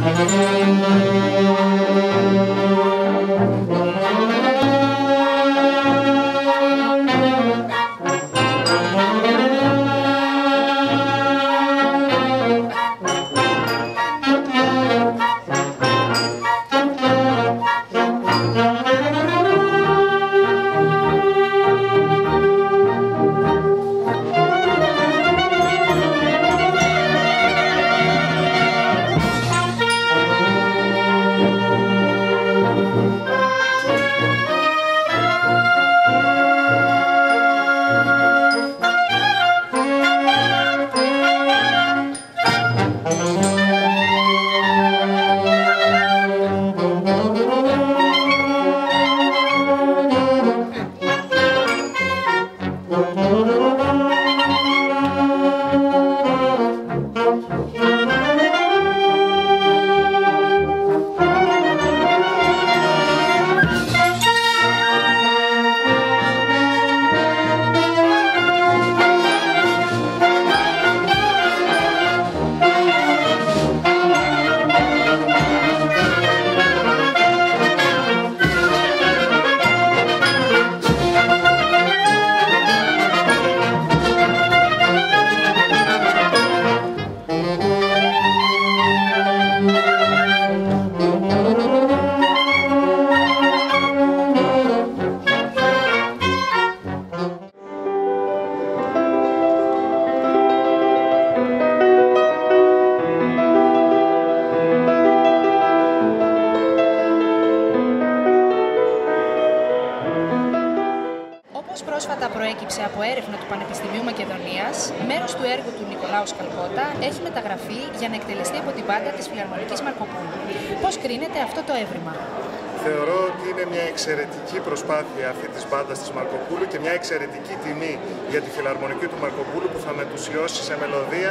Πρόσφατα προέκυψε από έρευνα του Πανεπιστημίου Μακεδονίας, μέρος του έργου του Νικολάου Σκαλκότα έχει μεταγραφεί για να εκτελεστεί από την μπάντα της Φιλαρμονικής Μαρκοπούλου. Πώς κρίνεται αυτό το έβριμα? Θεωρώ ότι είναι μια εξαιρετική προσπάθεια αυτή της μπάντας της Μαρκοπούλου και μια εξαιρετική τιμή για τη Φιλαρμονική του Μαρκοπούλου που θα μετουσιώσει σε μελωδία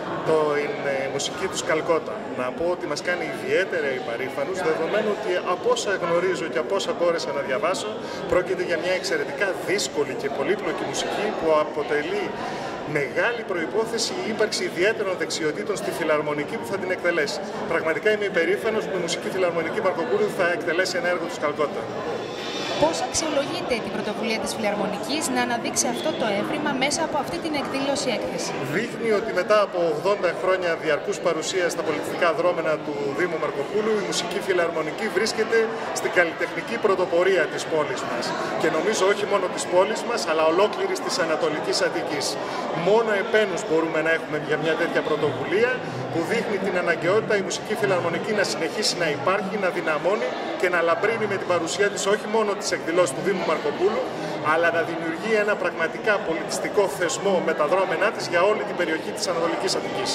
την μουσική του Σκαλκότα. Να πω ότι μας κάνει ιδιαίτερα υπερήφανους, δεδομένου ότι από όσα γνωρίζω και από όσα μπόρεσα να διαβάσω, πρόκειται για μια εξαιρετικά δύσκολη και πολύπλοκη μουσική που αποτελεί μεγάλη προϋπόθεση η ύπαρξη ιδιαίτερων δεξιοτήτων στη Φιλαρμονική που θα την εκτελέσει. Πραγματικά είμαι υπερήφανος που η Μουσική Φιλαρμονική Μαρκοπούλου θα εκτελέσει ένα έργο του Σκαλκότα. Πώς αξιολογείται την πρωτοβουλία της Φιλαρμονικής να αναδείξει αυτό το έβριμα μέσα από αυτή την εκδήλωση έκθεση? Δείχνει ότι μετά από 80 χρόνια διαρκούς παρουσίας στα πολιτιστικά δρόμενα του Δήμου Μαρκοπούλου, η Μουσική Φιλαρμονική βρίσκεται στην καλλιτεχνική πρωτοπορία της πόλης μας. Και νομίζω όχι μόνο της πόλης μας, αλλά ολόκληρης της Ανατολικής Αττικής. Μόνο επένους μπορούμε να έχουμε για μια τέτοια πρωτοβουλία που δείχνει την αναγκαιότητα η Μουσική Φιλαρμονική να συνεχίσει να υπάρχει, να δυναμώνει και να λαμπρύνει με την παρουσία της όχι μόνο τις εκδηλώσεις του Δήμου Μαρκοπούλου, αλλά να δημιουργεί ένα πραγματικά πολιτιστικό θεσμό με τα δρόμενά της για όλη την περιοχή της Ανατολικής Αττικής.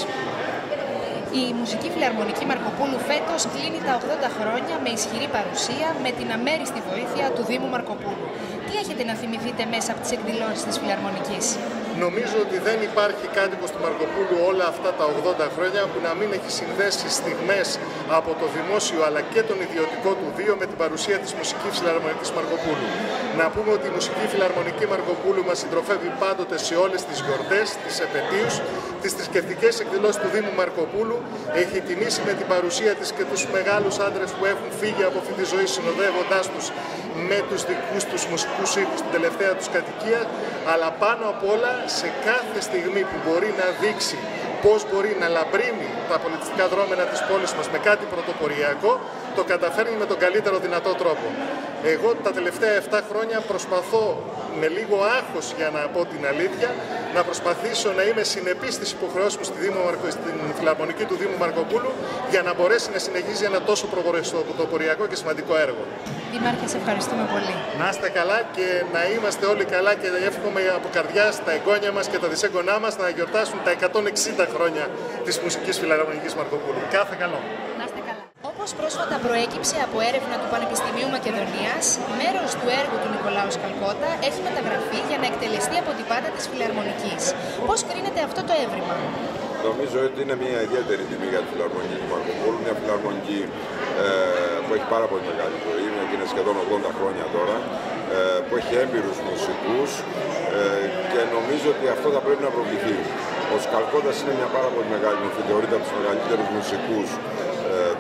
Η Μουσική Φιλαρμονική Μαρκοπούλου φέτος κλείνει τα 80 χρόνια με ισχυρή παρουσία, με την αμέριστη βοήθεια του Δήμου Μαρκοπούλου. Τι έχετε να θυμηθείτε μέσα από τις εκδηλώσεις της Φιλαρμονικής? Νομίζω ότι δεν υπάρχει κάτοικος του Μαρκοπούλου όλα αυτά τα 80 χρόνια που να μην έχει συνδέσει στιγμές από το δημόσιο αλλά και τον ιδιωτικό του βίο με την παρουσία της Μουσικής Φιλαρμονικής Μαρκοπούλου. Να πούμε ότι η Μουσική Φιλαρμονική Μαρκοπούλου μας συντροφεύει πάντοτε σε όλες τις γιορτές, τις επετείους, τις θρησκευτικές εκδηλώσεις του Δήμου Μαρκοπούλου. Έχει τιμήσει με την παρουσία της και τους μεγάλους άντρες που έχουν φύγει από αυτή τη ζωή συνοδεύοντάς τους με τους δικούς τους μουσικούς ήχους στην τελευταία τους κατοικία, αλλά πάνω απ' όλα σε κάθε στιγμή που μπορεί να δείξει πώς μπορεί να λαμπρύνει τα πολιτιστικά δρόμενα της πόλης μας με κάτι πρωτοποριακό, το καταφέρνει με τον καλύτερο δυνατό τρόπο. Εγώ τα τελευταία 7 χρόνια προσπαθώ με λίγο άγχος, για να πω την αλήθεια, να προσπαθήσω να είμαι συνεπής στις υποχρεώσεις μου στην Φιλαρμονική του Δήμου Μαρκοπούλου για να μπορέσει να συνεχίζει ένα τόσο πρωτοποριακό και σημαντικό έργο. Δήμαρχε, σε ευχαριστούμε πολύ. Να είστε καλά και να είμαστε όλοι καλά και εύχομαι από καρδιά στα εγγόνια μας και τα δυσέγγονά μας να γιορτάσουν τα 160 χρόνια της Μουσικής Φιλαρμονικής Μαρκοπούλου. Κάθε καλό. Να είστε καλά. Όπως πρόσφατα προέκυψε από έρευνα του Πανεπιστημίου Μακεδονίας, μέρος του έργου του Νικολάου Σκαλκότα έχει μεταγραφεί για να εκτελεστεί από την μπάντα της Φιλαρμονικής. Πώς κρίνεται αυτό το έβριμα? Νομίζω ότι είναι μια ιδιαίτερη τιμή για τη Φιλαρμονική του Μαρκοπούλου, μια φιλαρμονική που έχει πάρα πολύ μεγάλη ζωή, είναι σχεδόν 80 χρόνια τώρα, που έχει έμπειρους μουσικούς και νομίζω ότι αυτό θα πρέπει να προβληθεί. Ο Σκαλκότας είναι μια πάρα πολύ μεγάλη μορφή, θεωρείται από τους μεγαλύτερους μουσικούς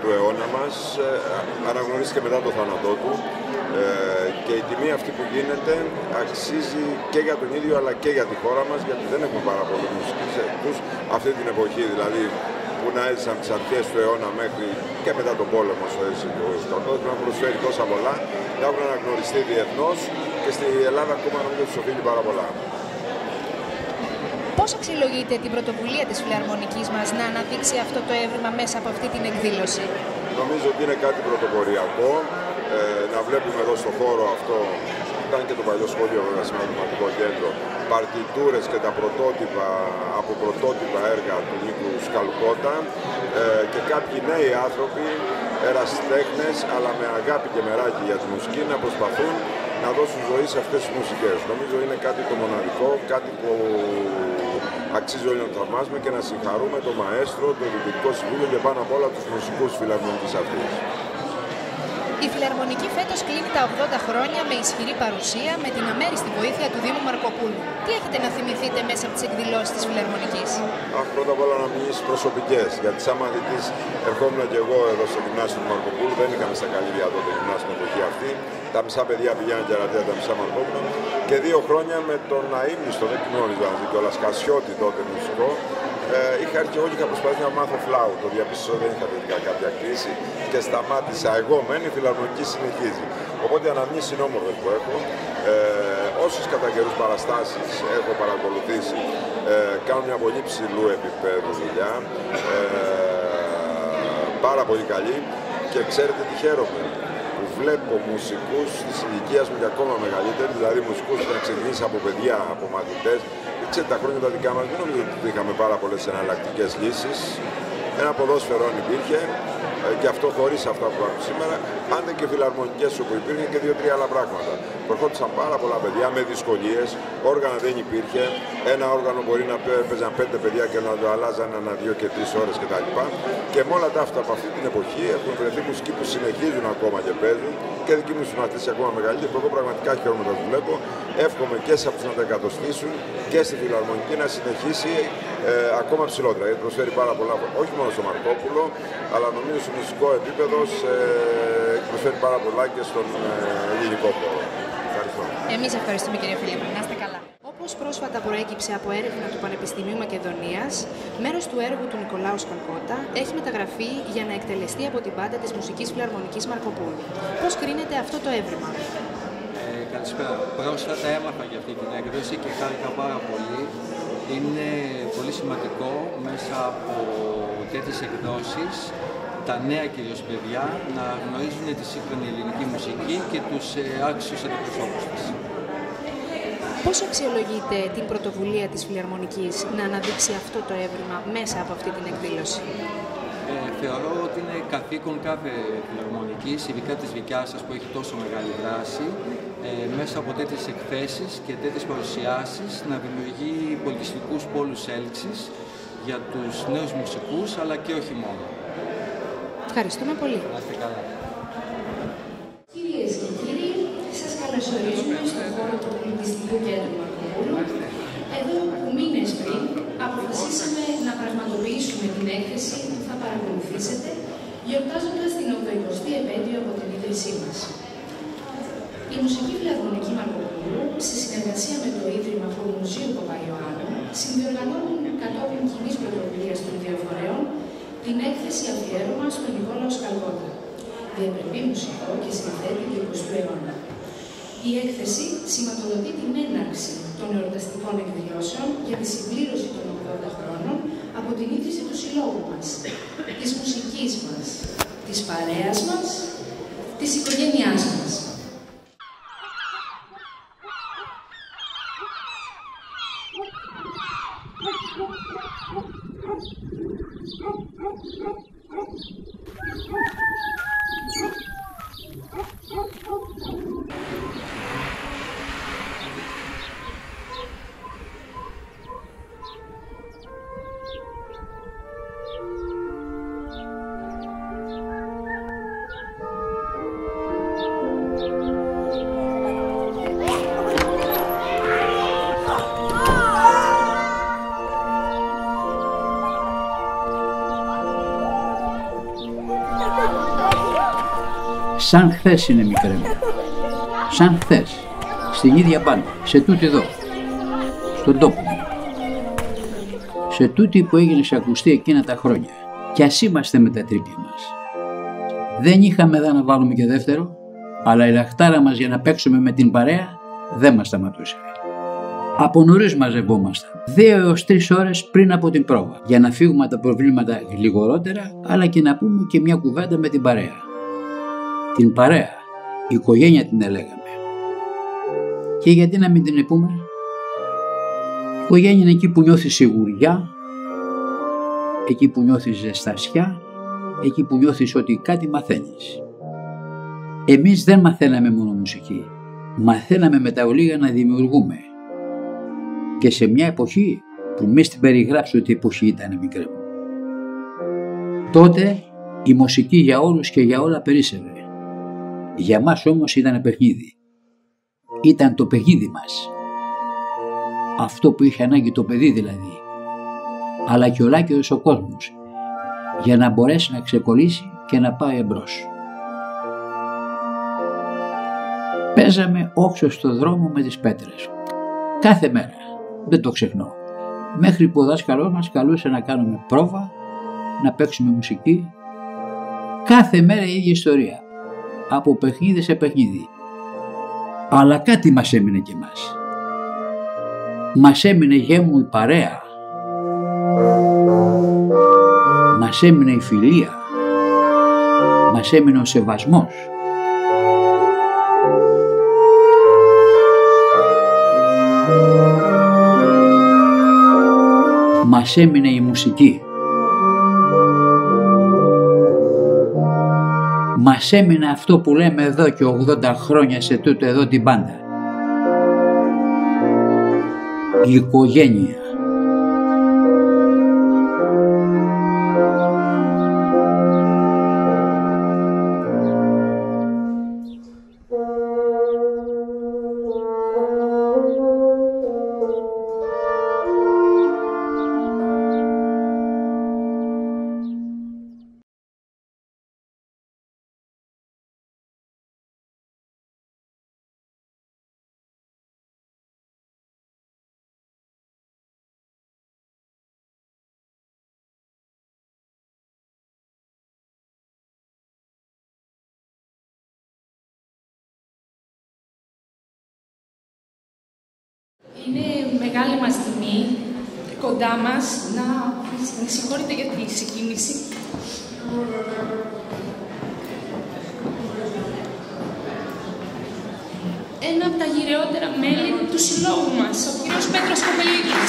του αιώνα μας, αναγνωρίστηκε μετά το θάνατό του και η τιμή αυτή που γίνεται αξίζει και για τον ίδιο αλλά και για τη χώρα μας, γιατί δεν έχουμε πάρα πολλούς μουσικούς αυτή την εποχή, δηλαδή που να έζησαν τις αρχές του αιώνα μέχρι και μετά τον πόλεμο στο Σκαλκότα, να προσφέρει τόσα πολλά, να έχουν αναγνωριστεί διεθνώς και στην Ελλάδα ακόμα νομίζω τους οφείλει πάρα πολλά. Πώς αξιολογείτε την πρωτοβουλία της Φιλαρμονικής μας να αναδείξει αυτό το έβριμα μέσα από αυτή την εκδήλωση? Νομίζω ότι είναι κάτι πρωτοποριακό. Να βλέπουμε εδώ στο χώρο αυτό, ήταν και το παλιό σχολείο βέβαια σήμερα το Μαθηματικό Κέντρο, παρτιτούρες και τα πρωτότυπα από πρωτότυπα έργα του Νίκου Σκαλκότα και κάποιοι νέοι άνθρωποι, ερασιτέχνες, αλλά με αγάπη και μεράκι για τη μουσική, να προσπαθούν να δώσουν ζωή σε αυτές τις μουσικές. Νομίζω είναι κάτι το μοναδικό, κάτι που αξίζει όλοι να το θαυμάσουμε και να συγχαρούμε τον μαέστρο, το Διοικητικό Συμβούλιο και πάνω απ' όλα τους μουσικούς φιλαρμονικής αυτής. Η Φιλαρμονική φέτος κλείνει τα 80 χρόνια με ισχυρή παρουσία, με την αμέριστη βοήθεια του Δήμου Μαρκοπούλου. Τι έχετε να θυμηθείτε μέσα από τις εκδηλώσεις της Φιλαρμονικής? Πρώτα απ' όλα να μείνεις προσωπικές, γιατί σαν μαθητής ερχόμουν και εγώ εδώ στο γυμνάσιο του Μαρκοπούλου, δεν είχαμε στα καλύβια τότε γυμνάσιο την εποχή αυτή. Τα μισά παιδιά πηγαίναν κερατεία, τα μισά Μαρκόπουλο. Και 2 χρόνια με τον αείμνηστο, δεν γνώριζα κιόλας, Κασιώτη τότε μουσικό. Είχα έρθει εγώ και είχα προσπαθήσει να μάθω φλάου. Το διαπίστωσα, δεν είχα τελικά κάποια κρίση και σταμάτησα εγώ μεν, η Φιλαρμονική συνεχίζει. Οπότε αναμνήσεις είναι όμορφες που έχω. Όσες κατά καιρούς παραστάσεις έχω παρακολουθήσει, κάνω μια πολύ ψηλού επίπεδου δουλειά, πάρα πολύ καλή και ξέρετε τι χαίρομαι. Βλέπω μουσικούς της ηλικίας μου και ακόμα μεγαλύτεροι, δηλαδή μουσικούς που έχουν ξεκινήσει από παιδιά, από μαθητές. Ξέρετε, τα χρόνια τα δικά μας δεν νομίζω ότι είχαμε πάρα πολλές εναλλακτικές λύσεις. Ένα ποδόσφαιρο υπήρχε και αυτό χωρίς αυτά που υπάρχουν σήμερα, άντε και φιλαρμονικές όπου υπήρχε και 2-3 άλλα πράγματα. Προχώρησαν πάρα πολλά παιδιά με δυσκολίες, όργανα δεν υπήρχε. Ένα όργανο μπορεί να παίζαν 5 παιδιά και να το αλλάζαν ανά 2 και 3 ώρες κτλ. Και με όλα τα αυτά από αυτή την εποχή έχουν βρεθεί μουσικοί που συνεχίζουν ακόμα και παίζουν και δικοί μου συμμαθητές ακόμα μεγαλύτεροι. Εγώ πραγματικά χαίρομαι να τους βλέπω. Εύχομαι και σε αυτούς να τα εκατοστήσουν και στη Φιλαρμονική να συνεχίσει ακόμα ψηλότερα. Γιατί προσφέρει πάρα πολλά, όχι μόνο στο Μαρκόπουλο, αλλά νομίζω στο μουσικό επίπεδο προσφέρει πάρα πολλά και στον ελληνικό χώρο. Ευχαριστώ. Εμείς ευχαριστούμε, κύριε Φιλίππου. Να είστε καλά. Όπως πρόσφατα προέκυψε από έρευνα του Πανεπιστημίου Μακεδονίας, μέρος του έργου του Νικολάου Σκαλκότα έχει μεταγραφεί για να εκτελεστεί από την μπάντα της Μουσικής Φιλαρμονικής Μαρκοπούλου. Πώς κρίνεται αυτό το έβριμα? Καλησπέρα. Πρόσφατα έμαθα για αυτή την έκδοση και χάρηκα πάρα πολύ. Είναι πολύ σημαντικό μέσα από τέτοιες εκδόσεις τα νέα κυρίως παιδιά να γνωρίζουν τη σύγχρονη ελληνική μουσική και τους άξιους αντιπροσώπους της. Πώς αξιολογείτε την πρωτοβουλία της Φιλαρμονικής να αναδείξει αυτό το έβριμα μέσα από αυτή την εκδήλωση? Θεωρώ ότι είναι καθήκον κάθε φιλαρμονικής, ειδικά της δικιάς σας που έχει τόσο μεγάλη δράση, μέσα από τέτοιες εκθέσεις και τέτοιες παρουσιάσεις να δημιουργεί πολιτιστικούς πόλους έλξης για τους νέους μουσικούς, αλλά και όχι μόνο. Ευχαριστούμε πολύ. Να είστε καλά. Κυρίες και κύριοι, σας καλωσορίζουμε στον χώρο του Πολιτιστικού Κέντρου Μαρκοπούλου, εδώ που μήνες πριν αποφασίσαμε να πραγματοποιήσουμε την έκθεση που θα παρακολουθήσετε, γιορτάζοντας την 80η επέτειο από την ίδρυσή μας. Η Μουσική Φιλαρμονική Μαρκοπούλου, σε συνεργασία με το Ίδρυμα Χωρομουζείου Παπαϊωάννου, συνδιοργανώνουν κατόπιν κοινής πρωτοβουλίας των δύο φορέων την έκθεση αφιέρωμα στον Νικόλαο Σκαλκότα, διαπρεπή μουσικό και συνθέτη του 20ου αιώνα. Η έκθεση σηματοδοτεί την έναρξη των εορταστικών εκδηλώσεων για τη συμπλήρωση των 80 χρόνων από την ίδρυση του συλλόγου μας, της μουσικής μας, της παρέας μας, της οικογένειάς μας. Σαν χθες είναι, μικρέ μου. Σαν χθες. Στην ίδια μπάντα. Σε τούτη εδώ. Στον τόπο μου. Σε τούτη που έγινε σε ακουστή εκείνα τα χρόνια. Κι ας είμαστε με τα τρίπια μας. Δεν είχαμε εδώ να βάλουμε και δεύτερο, αλλά η λαχτάρα μας για να παίξουμε με την παρέα δεν μας σταματούσε. Από νωρίς μαζευόμασταν, 2 έως 3 ώρες πριν από την πρόβα, για να φύγουμε τα προβλήματα γλυγορότερα, αλλά και να πούμε και μια κουβέντα με την παρέα. Την παρέα, η οικογένεια την έλεγαμε. Και γιατί να μην την πούμε? Η οικογένεια είναι εκεί που νιώθεις σιγουριά, εκεί που νιώθεις ζεστασιά, εκεί που νιώθεις ότι κάτι μαθαίνεις. Εμείς δεν μαθαίναμε μόνο μουσική, μαθαίναμε με τα ολίγα να δημιουργούμε. Και σε μια εποχή που μη στην περιγράψω τι εποχή ήταν, μικρέ μου. Τότε η μουσική για όλους και για όλα περίσσευε. Για μας όμως ήταν παιχνίδι. Ήταν το παιχνίδι μας. Αυτό που είχε ανάγκη το παιδί δηλαδή. Αλλά και ολάκερος ο κόσμος, για να μπορέσει να ξεκολλήσει και να πάει εμπρός. Παίζαμε όξω στο δρόμο με τις πέτρες. Κάθε μέρα, δεν το ξεχνώ. Μέχρι που ο δάσκαλός μας καλούσε να κάνουμε πρόβα, να παίξουμε μουσική. Κάθε μέρα η ίδια ιστορία. Από παιχνίδι σε παιχνίδι. Αλλά κάτι μας έμεινε κι εμάς. Μας έμεινε γέμου η παρέα. Μας έμεινε η φιλία. Μας έμεινε ο σεβασμός. Μας έμεινε η μουσική. Μας έμεινε αυτό που λέμε εδώ και 80 χρόνια σε τούτο εδώ την μπάντα. Η οικογένεια. Είναι μεγάλη μας τιμή, κοντά μας, να με συγχωρείτε για τη συγκίνηση. Ένα από τα γυραιότερα μέλη του συλλόγου μας, ο κύριος Πέτρος Κοπελίδης.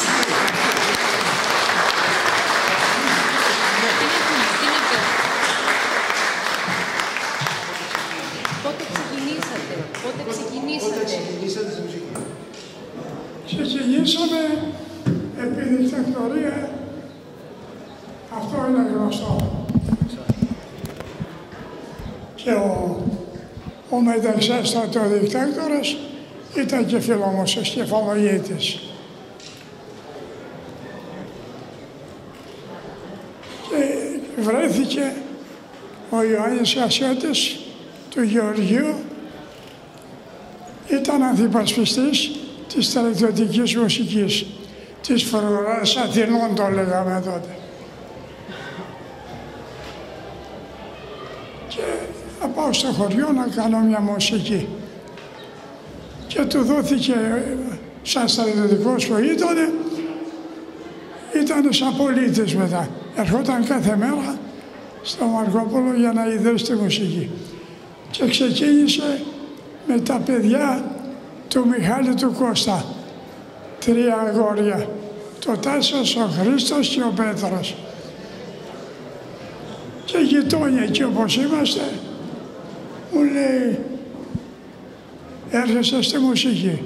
Πότε ξεκινήσατε? Ξεκινήσαμε επί δικτατορία, αυτό είναι γνωστό. Και ο μεταξέστατο δικτάτορας ήταν και φιλόμος κεφαλογίτης. Και βρέθηκε ο Ιωάννης Κασιώτης του Γεωργίου, ήταν αντιπασπιστής της στρατιωτικής μουσικής, της φρουράς Αθηνών το λέγαμε τότε. Και θα πάω στο χωριό να κάνω μια μουσική. Και του δόθηκε, σαν στρατιωτικός που ήταν σαν πολίτης μετά. Ερχόταν κάθε μέρα στο Μαρκόπουλο για να ιδρύσει τη μουσική. Και ξεκίνησε με τα παιδιά του Μιχάλη του Κώστα, 3 αγόρια, το Τάσος, ο Χρήστος και ο Πέτρος. Και γειτόνια εκεί όπως είμαστε, μου λέει, έρχεσαι στη μουσική.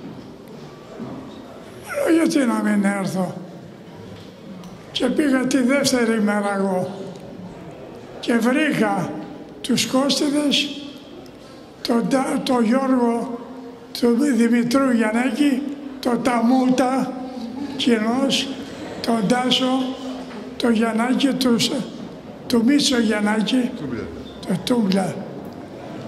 Λέω, γιατί να μην έρθω. Και πήγα τη δεύτερη μέρα εγώ και βρήκα τους Κώστηδες, τον Γιώργο του Δημητρού Γιαννάκη, τον Ταμούτα κοινός, τον Τάσο, τον Γιαννάκη, του Μίτσο Γιαννάκη, το Τούμπλα.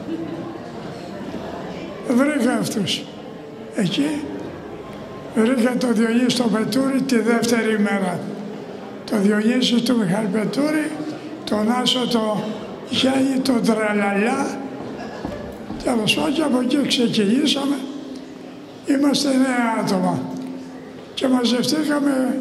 βρήκα αυτούς. Εκεί βρήκα τον Διονύση τον Πετούρη τη δεύτερη μέρα. Το Διονύση του Μιχάλη Πετούρη, τον Άσο το Γιάννη τον Τραλαλιά. Τέλος πάντων, και από εκεί ξεκινήσαμε. Είμαστε 9 άτομα και μαζευτήκαμε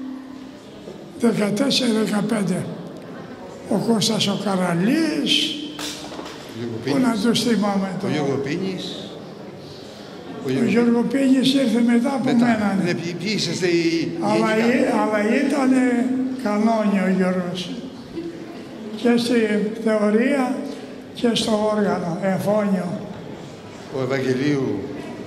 14-15. Ο Κώστας ο Καραλής, που να τους θυμάμαι τώρα. Ο Γιώργο Πίνης. Ο Γιώργο Πίνης ήρθε μετά από μένα. Ναι, ποιοι είσαστε οι Αλλά ήταν κανόνι ο Γιώργος. Και στη θεωρία και στο όργανο, εμφώνιο. Ο Ευαγγελίου.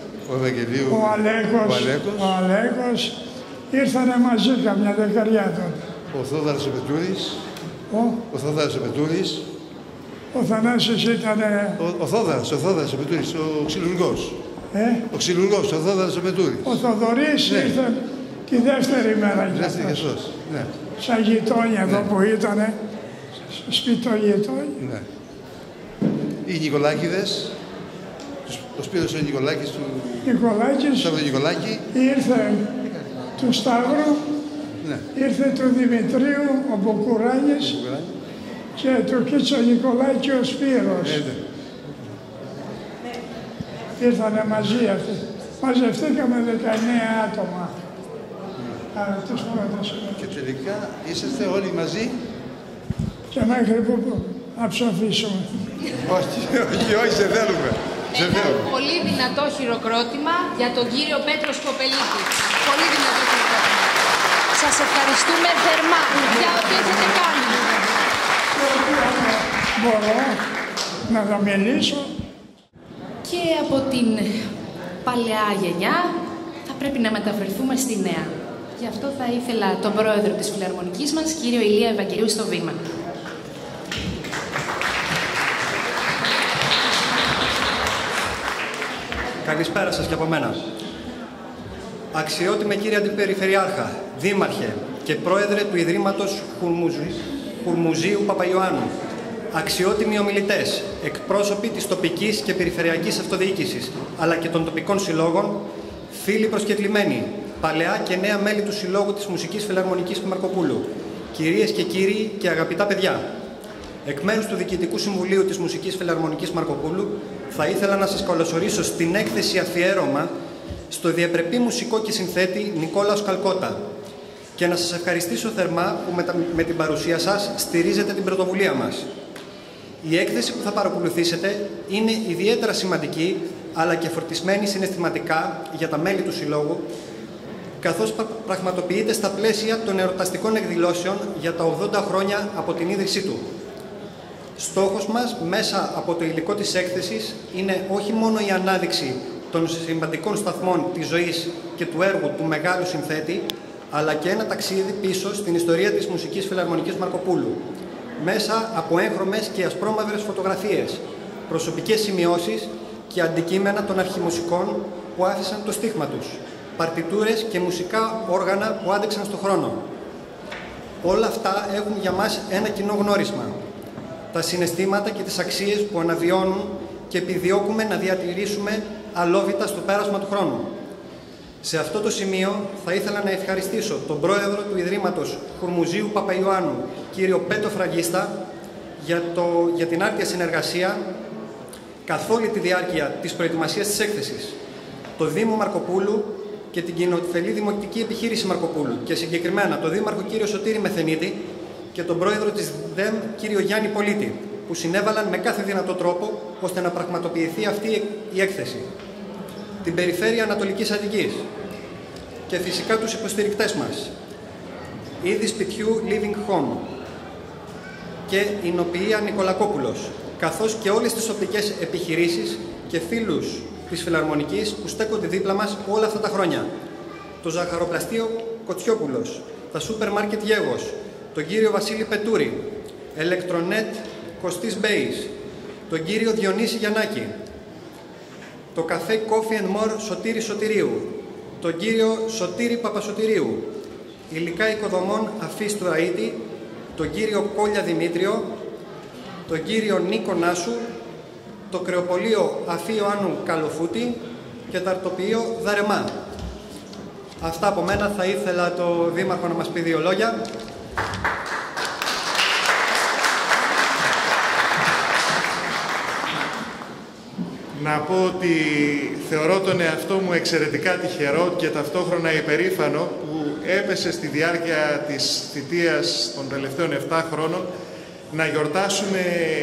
Ο Αλέκος. Ήρθανε μαζί καμιά δεκαριά τότε. Ο Θόδωρος ο Πετούρης. Ο Θόδωρος ο Πετούρης. Ο Θανάσης ήταν... Ο Θόδωρος ο Πετούρης, ο ξυλουργός. Ο ξυλουργός, ο Θόδωρος ο Πετούρης. Ο Θοδωρής ήρθε τη δεύτερη μέρα για αυτός. Ναι. Σαν γειτόνια εδώ που ήτανε, σπίτι των γειτόνια. Ναι. Οι Νικολάκηδες, ο Σπύρος ο Νικολάκης του Νικολάκη. Ήρθε του Σταύρου, ήρθε του Δημητρίου, ο Μποκουράνης και του Κίτσο Νικολάκη ο Σπύρος. Ήρθανε μαζί αυτοί. Μαζευτήκαμε 19 άτομα. Τις πρώτες. Και τελικά είσαστε όλοι μαζί. Και μέχρι που να ψοφήσουμε. Όχι, σε θέλουμε. Ένα πολύ δυνατό χειροκρότημα για τον κύριο Πέτρο Σκοπελίτη. Πολύ δυνατό χειροκρότημα. Σας ευχαριστούμε θερμά για ό,τι έχετε κάνει. Μπορώ να μιλήσω. Και από την παλαιά γενιά θα πρέπει να μεταφερθούμε στη νέα. Γι' αυτό θα ήθελα τον πρόεδρο της Φιλαρμονικής μας, κύριο Ηλία Ευαγγελίου, στο βήμα. Καλησπέρα σας και από μένα. Αξιότιμε κύριε Αντιπεριφερειάρχα, Δήμαρχε και Πρόεδρε του Ιδρύματος Χουρμουζίου Παπαϊωάννου, αξιότιμοι ομιλητές, εκπρόσωποι της τοπικής και περιφερειακής αυτοδιοίκησης, αλλά και των τοπικών συλλόγων, φίλοι προσκεκλημένοι, παλαιά και νέα μέλη του Συλλόγου της Μουσικής Φιλαρμονικής Μαρκοπούλου, κυρίες και κύριοι και αγαπητά παιδιά. Εκ μέρους του Διοικητικού Συμβουλίου της Μουσικής Φιλαρμονικής Μαρκοπούλου, θα ήθελα να σας καλωσορίσω στην έκθεση αφιέρωμα στο διεπρεπή μουσικό και συνθέτη Νικόλαος Καλκότα και να σας ευχαριστήσω θερμά που με την παρουσία σας στηρίζετε την πρωτοβουλία μας. Η έκθεση που θα παρακολουθήσετε είναι ιδιαίτερα σημαντική, αλλά και φορτισμένη συναισθηματικά για τα μέλη του Συλλόγου, καθώς πραγματοποιείται στα πλαίσια των εορταστικών εκδηλώσεων για τα 80 χρόνια από την ίδρυσή του. Στόχος μας μέσα από το υλικό της έκθεσης είναι όχι μόνο η ανάδειξη των σημαντικών σταθμών της ζωής και του έργου του μεγάλου συνθέτη, αλλά και ένα ταξίδι πίσω στην ιστορία της Μουσικής Φιλαρμονικής Μαρκοπούλου, μέσα από έγχρωμες και ασπρόμαυρες φωτογραφίες, προσωπικές σημειώσεις και αντικείμενα των αρχιμουσικών που άφησαν το στίγμα τους, παρτιτούρες και μουσικά όργανα που άντεξαν στον χρόνο. Όλα αυτά έχουν για μας ένα κοινό γνώρισμα. Τα συναισθήματα και τις αξίες που αναβιώνουν και επιδιώκουμε να διατηρήσουμε αλόβητα στο πέρασμα του χρόνου. Σε αυτό το σημείο θα ήθελα να ευχαριστήσω τον πρόεδρο του Ιδρύματος Χουρμουζίου Παπαϊωάννου, κύριο Πέτο Φραγκίστα, για την άρτια συνεργασία καθ' όλη τη διάρκεια της προετοιμασίας της έκθεσης, το Δήμο Μαρκοπούλου και την κοινοτελή δημοτική επιχείρηση Μαρκοπούλου και συγκεκριμένα τον Δήμαρχο κύριο Σωτήρη Μεθενίτη και τον πρόεδρο της ΔΕΜ κύριο Γιάννη Πολίτη, που συνέβαλαν με κάθε δυνατό τρόπο ώστε να πραγματοποιηθεί αυτή η έκθεση. Την Περιφέρεια Ανατολικής Αττικής και φυσικά τους υποστηρικτές μας, Είδη Σπιτιού Living Home και η Νοποιία Νικολακόπουλος, καθώς και όλες τις οπτικές επιχειρήσεις και φίλους της Φιλαρμονικής που στέκονται δίπλα μας όλα αυτά τα χρόνια. Το Ζαχαροπλαστείο Κοτσιόπουλος, τα Σούπερ Μάρκετ Γέγος, τον κύριο Βασίλη Πετούρη, Ελεκτρονέτ Κωστής Μπέης, τον κύριο Διονύση Γιαννάκη, το καφέ Coffee and More Σωτήρη Σωτηρίου, τον κύριο Σωτήρη Παπασωτηρίου, υλικά οικοδομών Αφής του Ραΐτη, τον κύριο Κόλια Δημήτριο, τον κύριο Νίκο Νάσου, το κρεοπολείο Αφή Ιωάννου Καλοφούτη και το αρτοποιείο Δαρεμά. Αυτά από μένα. Θα ήθελα το Δήμαρχο να μας πει 2 λόγια. Να πω ότι θεωρώ τον εαυτό μου εξαιρετικά τυχερό και ταυτόχρονα υπερήφανο που έπεσε στη διάρκεια της θητείας των τελευταίων 7 χρόνων να γιορτάσουμε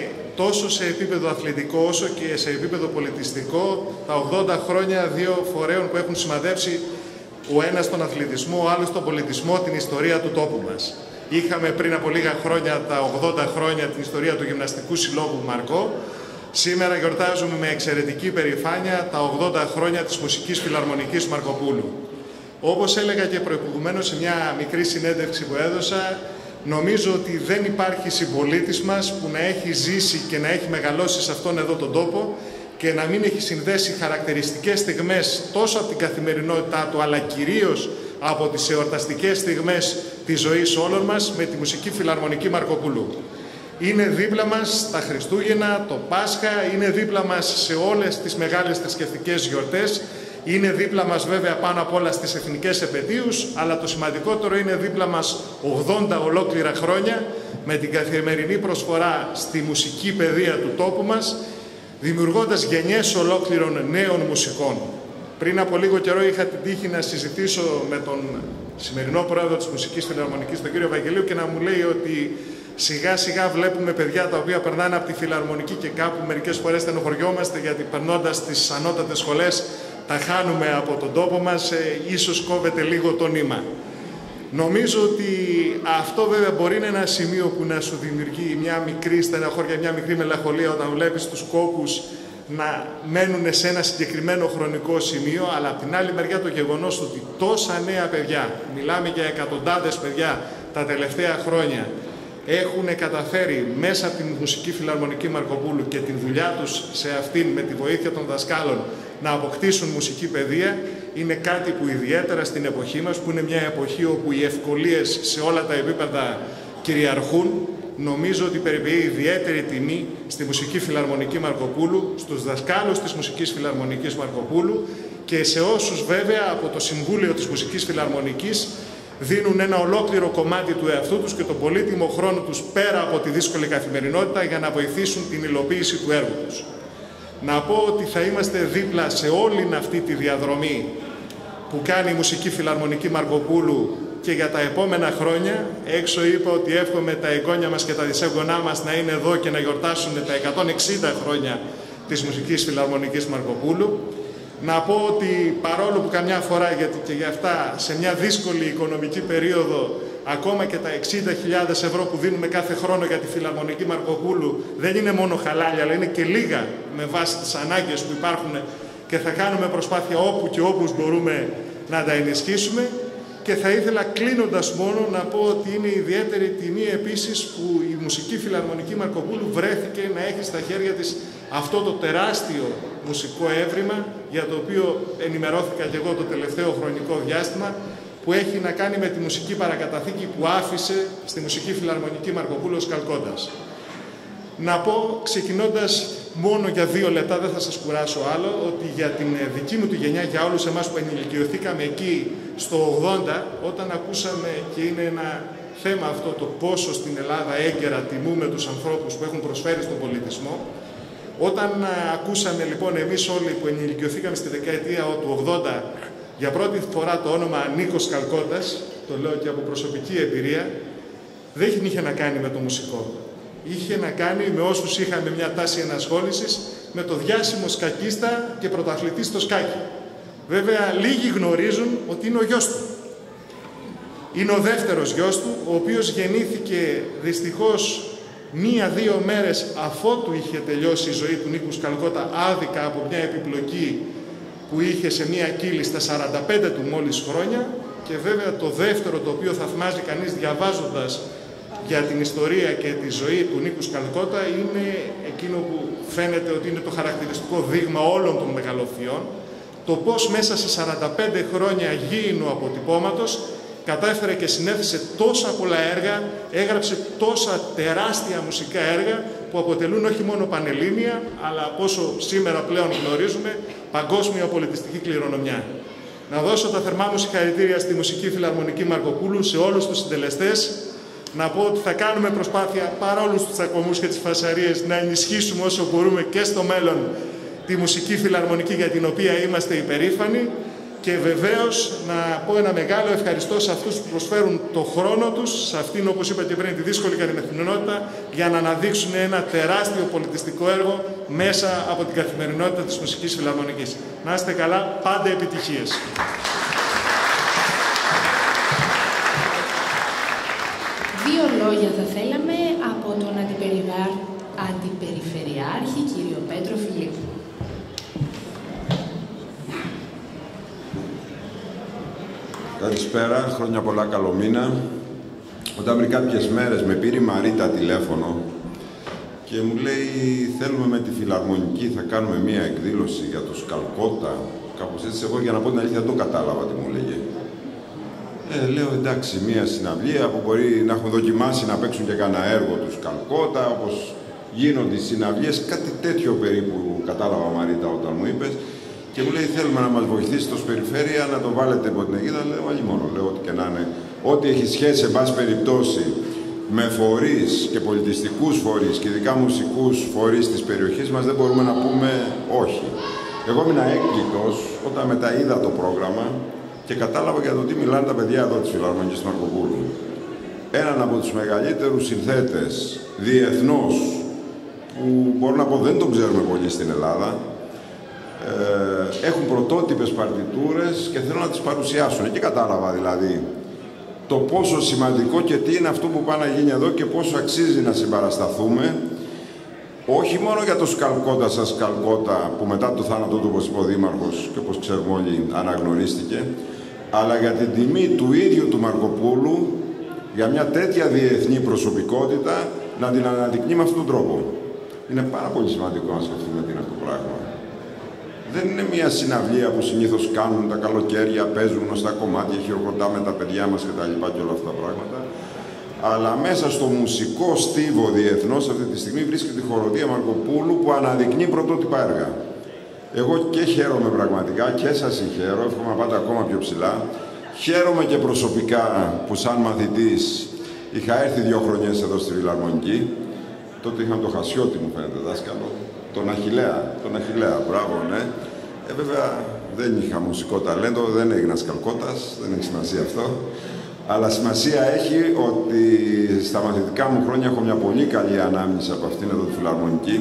τόσο σε επίπεδο αθλητικό όσο και σε επίπεδο πολιτιστικό τα 80 χρόνια 2 φορέων που έχουν σημαδέψει ο ένας τον αθλητισμό, ο άλλος τον πολιτισμό, την ιστορία του τόπου μας. Είχαμε πριν από λίγα χρόνια, τα 80 χρόνια, την ιστορία του Γυμναστικού Συλλόγου Μαρκό. Σήμερα γιορτάζουμε με εξαιρετική περηφάνεια τα 80 χρόνια της Μουσικής Φιλαρμονικής Μαρκοπούλου. Όπως έλεγα και προηγουμένως σε μια μικρή συνέντευξη που έδωσα, νομίζω ότι δεν υπάρχει συμπολίτης μας που να έχει ζήσει και να έχει μεγαλώσει σε αυτόν εδώ τον τόπο και να μην έχει συνδέσει χαρακτηριστικές στιγμές τόσο από την καθημερινότητά του, αλλά κυρίως από τις εορταστικές στιγμές της ζωής όλων μας με τη Μουσική Φιλαρμονική Μαρκοπούλου. Είναι δίπλα μας τα Χριστούγεννα, το Πάσχα, είναι δίπλα μας σε όλες τις μεγάλες θρησκευτικές γιορτές, είναι δίπλα μας βέβαια πάνω απ' όλα στις εθνικές επετείους, αλλά το σημαντικότερο είναι δίπλα μας 80 ολόκληρα χρόνια με την καθημερινή προσφορά στη μουσική παιδεία του τόπου μας, δημιουργώντας γενιές ολόκληρων νέων μουσικών. Πριν από λίγο καιρό είχα την τύχη να συζητήσω με τον σημερινό πρόεδρο της Μουσικής Φιλαρμονικής, τον κύριο Βαγγελίου, και να μου λέει ότι σιγά σιγά βλέπουμε παιδιά τα οποία περνάνε από τη Φιλαρμονική και κάπου μερικές φορές στενοχωριόμαστε γιατί περνώντας τις ανώτατες σχολές τα χάνουμε από τον τόπο μας, ίσως κόβεται λίγο το νήμα. Νομίζω ότι αυτό βέβαια μπορεί να είναι ένα σημείο που να σου δημιουργεί μια μικρή στεναχώρια, μια μικρή μελαγχολία όταν βλέπεις τους κόπους να μένουν σε ένα συγκεκριμένο χρονικό σημείο, αλλά από την άλλη μεριά το γεγονός ότι τόσα νέα παιδιά, μιλάμε για εκατοντάδες παιδιά τα τελευταία χρόνια, έχουν καταφέρει μέσα από την Μουσική Φιλαρμονική Μαρκοπούλου και την δουλειά τους σε αυτήν με τη βοήθεια των δασκάλων να αποκτήσουν μουσική παιδεία, είναι κάτι που ιδιαίτερα στην εποχή μας, που είναι μια εποχή όπου οι ευκολίες σε όλα τα επίπεδα κυριαρχούν, νομίζω ότι περιποιεί ιδιαίτερη τιμή στη Μουσική Φιλαρμονική Μαρκοπούλου, στους δασκάλους της Μουσικής Φιλαρμονικής Μαρκοπούλου και σε όσους βέβαια από το Συμβούλιο της Μουσικής Φιλαρμονικής δίνουν ένα ολόκληρο κομμάτι του εαυτού τους και τον πολύτιμο χρόνο τους πέρα από τη δύσκολη καθημερινότητα για να βοηθήσουν την υλοποίηση του έργου τους. Να πω ότι θα είμαστε δίπλα σε όλη αυτή τη διαδρομή που κάνει η Μουσική Φιλαρμονική Μαρκοπούλου και για τα επόμενα χρόνια. Έξω είπα ότι εύχομαι τα εγγόνια μας και τα δυσέγγονά μας να είναι εδώ και να γιορτάσουν τα 160 χρόνια της Μουσικής Φιλαρμονικής Μαρκοπούλου. Να πω ότι παρόλο που καμιά φορά, γιατί και για αυτά σε μια δύσκολη οικονομική περίοδο, ακόμα και τα 60.000 ευρώ που δίνουμε κάθε χρόνο για τη Φιλαρμονική Μαρκοπούλου δεν είναι μόνο χαλάλια, αλλά είναι και λίγα με βάση τις ανάγκες που υπάρχουν και θα κάνουμε προσπάθεια όπου και όπως μπορούμε να τα ενισχύσουμε. Και θα ήθελα κλείνοντας μόνο να πω ότι είναι ιδιαίτερη τιμή επίσης που η Μουσική Φιλαρμονική Μαρκοπούλου βρέθηκε να έχει στα χέρια της αυτό το τεράστιο μουσικό έβριμα για το οποίο ενημερώθηκα και εγώ το τελευταίο χρονικό διάστημα, που έχει να κάνει με τη μουσική παρακαταθήκη που άφησε στη Μουσική Φιλαρμονική Μαρκοπούλου Καλκόντας. Να πω, ξεκινώντας μόνο για 2 λεπτά, δεν θα σας κουράσω άλλο, ότι για την δική μου τη γενιά, για όλους εμάς που ενηλικιωθήκαμε εκεί στο 80, όταν ακούσαμε, και είναι ένα θέμα αυτό το πόσο στην Ελλάδα έγκαιρα τιμούμε τους ανθρώπους που έχουν προσφέρει στον πολιτισμό, όταν ακούσαμε λοιπόν εμείς όλοι που ενηλικιωθήκαμε στη δεκαετία του 80 για πρώτη φορά το όνομα Νίκος Καλκόντας, το λέω και από προσωπική εμπειρία, δεν είχε να κάνει με το μουσικό. Είχε να κάνει με όσους είχαμε μια τάση ενασχόλησης με το διάσημο σκακίστα και πρωταθλητή στο σκάκι. Βέβαια, λίγοι γνωρίζουν ότι είναι ο γιος του. Είναι ο δεύτερος γιος του, ο οποίος γεννήθηκε δυστυχώς 1-2 μέρες αφότου είχε τελειώσει η ζωή του Νίκου Καλκότα, άδικα από μια επιπλοκή που είχε σε μια κύλη στα 45 του μόλις χρόνια. Και βέβαια το δεύτερο, το οποίο θαυμάζει κανείς διαβάζοντας για την ιστορία και τη ζωή του Νίκου Καλκότα, είναι εκείνο που φαίνεται ότι είναι το χαρακτηριστικό δείγμα όλων των μεγαλοφιών, το πώς μέσα σε 45 χρόνια γήινου αποτυπώματος κατάφερε και συνέθεσε τόσα πολλά έργα, έγραψε τόσα τεράστια μουσικά έργα, που αποτελούν όχι μόνο πανελλήνια, αλλά όσο σήμερα πλέον γνωρίζουμε, παγκόσμια πολιτιστική κληρονομιά. Να δώσω τα θερμά μου συγχαρητήρια στη Μουσική Φιλαρμονική Μαρκοπούλου, σε όλους τους συντελεστές. Να πω ότι θα κάνουμε προσπάθεια, παρόλους τους τσακωμούς και τις φασαρίες, να ενισχύσουμε όσο μπορούμε και στο μέλλον τη Μουσική Φιλαρμονική, για την οποία είμαστε υπερήφανοι. Και βεβαίως να πω ένα μεγάλο ευχαριστώ σε αυτούς που προσφέρουν το χρόνο τους, σε αυτήν, όπως είπα και πριν, τη δύσκολη καθημερινότητα, για να αναδείξουν ένα τεράστιο πολιτιστικό έργο μέσα από την καθημερινότητα της Μουσικής Φιλαρμονικής. Να είστε καλά, πάντα επιτυχίες. Δύο λόγια θα θέλαμε από τον Αντιπεριφερειάρχη, κύριο Πέτρο Φιλίππου. Καλησπέρα, χρόνια πολλά, καλό μήνα. Όταν πριν κάποιες μέρες με πήρε η Μαρίτα τηλέφωνο και μου λέει θέλουμε με τη Φιλαρμονική, θα κάνουμε μία εκδήλωση για τους Καλκότα, κάπως έτσι. Εγώ για να πω την αλήθεια δεν το κατάλαβα τι μου λέγε. Λέω εντάξει, μία συναυλία που μπορεί να έχουν δοκιμάσει να παίξουν και κανένα έργο τους Καλκότα, όπως γίνονται οι συναυλίες, κάτι τέτοιο περίπου κατάλαβα Μαρίτα όταν μου είπες. Και μου λέει θέλουμε να μας βοηθήσει ως περιφέρεια να το βάλετε από την αιγίδα. Λέω όχι μόνο, λέω ότι και να είναι. Ό,τι έχει σχέση, σε πάση περιπτώσει, με φορείς και πολιτιστικούς φορείς και ειδικά μουσικούς φορείς της περιοχής μας, δεν μπορούμε να πούμε όχι. Εγώ ήμουν έκπληκτος όταν μετά είδα το πρόγραμμα και κατάλαβα για το τι μιλάνε τα παιδιά εδώ της Φιλαρμονικής του Μαρκοπούλου. Έναν από τους μεγαλύτερους συνθέτες διεθνώς, που μπορώ να πω δεν τον ξέρουμε πολύ στην Ελλάδα, έχουν πρωτότυπες παρτιτούρες και θέλουν να τις παρουσιάσουν. Και κατάλαβα δηλαδή το πόσο σημαντικό και τι είναι αυτό που πάει να γίνει εδώ και πόσο αξίζει να συμπαρασταθούμε, όχι μόνο για το Σκαλκότα σας Σκαλκότα, που μετά το θάνατό του, όπως είπε ο Δήμαρχος και όπως ξέρουμε όλοι αναγνωρίστηκε, αλλά για την τιμή του ίδιου του Μαρκοπούλου, για μια τέτοια διεθνή προσωπικότητα, να την αναδεικνύει με αυτόν τον τρόπο. Είναι πάρα πολύ σημαντικό να σκεφτούμε τι είναι αυτό το πράγμα. Δεν είναι μια συναυλία που συνήθως κάνουν τα καλοκαίρια, παίζουν γνωστά κομμάτια, χειροκροτάμε τα παιδιά μας κτλ. Και όλα αυτά τα πράγματα. Αλλά μέσα στο μουσικό στίβο διεθνώς αυτή τη στιγμή βρίσκεται η χοροδία Μαρκοπούλου που αναδεικνύει πρωτότυπα έργα. Εγώ και χαίρομαι πραγματικά και σας συγχαίρω, εύχομαι να πάτε ακόμα πιο ψηλά. Χαίρομαι και προσωπικά που σαν μαθητής είχα έρθει 2 χρονιές εδώ στη Φιλαρμονική. Τότε είχαμε το Χασιώτη, μου φαίνεται, δάσκαλο. Τον Αχιλλέα, μπράβο, ναι. Βέβαια δεν είχα μουσικό ταλέντο, δεν έγινα Σκαλκώτας, δεν έχει σημασία αυτό. Αλλά σημασία έχει ότι στα μαθητικά μου χρόνια έχω μια πολύ καλή ανάμνηση από αυτήν εδώ τη Φιλαρμονική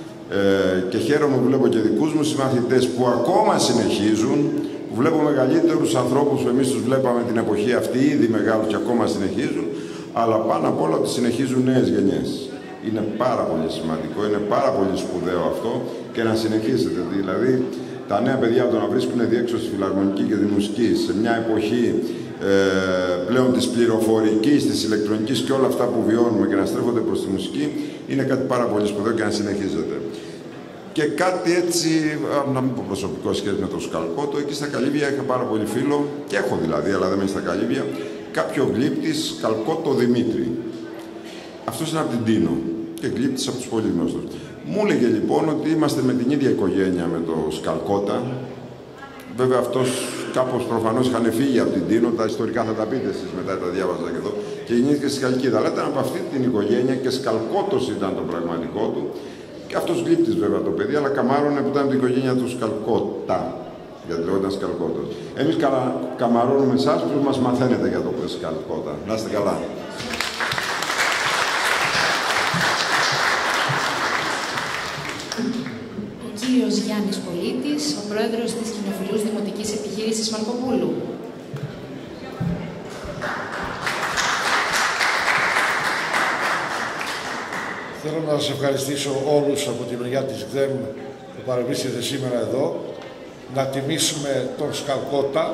και χαίρομαι που βλέπω και δικούς μου συμμαθητές που ακόμα συνεχίζουν, που βλέπω μεγαλύτερους ανθρώπους που εμείς τους βλέπαμε την εποχή αυτή, ήδη μεγάλους και ακόμα συνεχίζουν, αλλά πάνω απ' όλα ότι συνεχίζουν νέες γενιές. Είναι πάρα πολύ σημαντικό, είναι πάρα πολύ σπουδαίο αυτό και να συνεχίσετε. Δηλαδή, τα νέα παιδιά το να βρίσκουν διέξω στη Φιλαρμονική και τη μουσική σε μια εποχή πλέον της πληροφορικής, της ηλεκτρονικής και όλα αυτά που βιώνουμε και να στρέφονται προς τη μουσική, είναι κάτι πάρα πολύ σπουδαίο και να συνεχίζετε. Και κάτι έτσι, να μην πω προσωπικό σχέση με το Σκαλκότο, εκεί στα Καλύβια είχα πάρα πολύ φίλο, και έχω δηλαδή, αλλά δεν είμαι στα Καλύβια, κάποιο γλύπτης Σκαλκότο Δημήτρη. Αυτός είναι από την Τίνο και γλύπτης από τους πολύ γνωστούς. Μου έλεγε λοιπόν ότι είμαστε με την ίδια οικογένεια με το Σκαλκότα. Βέβαια αυτός κάπως προφανώς είχαν φύγει από την Τίνο, τα ιστορικά θα τα πείτε εσείς μετά, τα διάβαζα και εδώ, και γεννήθηκε στη Χαλκίδα. Αλλά ήταν από αυτή την οικογένεια και Σκαλκότος ήταν το πραγματικό του. Και αυτός γλύπτης βέβαια το παιδί, αλλά καμάρωνε που ήταν από την οικογένεια του Σκαλκότα. Γιατί λέγονταν Σκαλκότος. Εμείς καμαρώνουμε εσάς που μας μαθαίνετε για το Σκαλκότα. Να είστε καλά. Ο κύριος Γιάννης Πολίτης, ο πρόεδρος της Κοινοφιλούς Δημοτικής Επιχείρησης Μαρκοπούλου. Θέλω να σας ευχαριστήσω όλους από τη μεριά της ΓΔΕΜ που παρεμβήσετε σήμερα εδώ, να τιμήσουμε τον Σκαλκότα,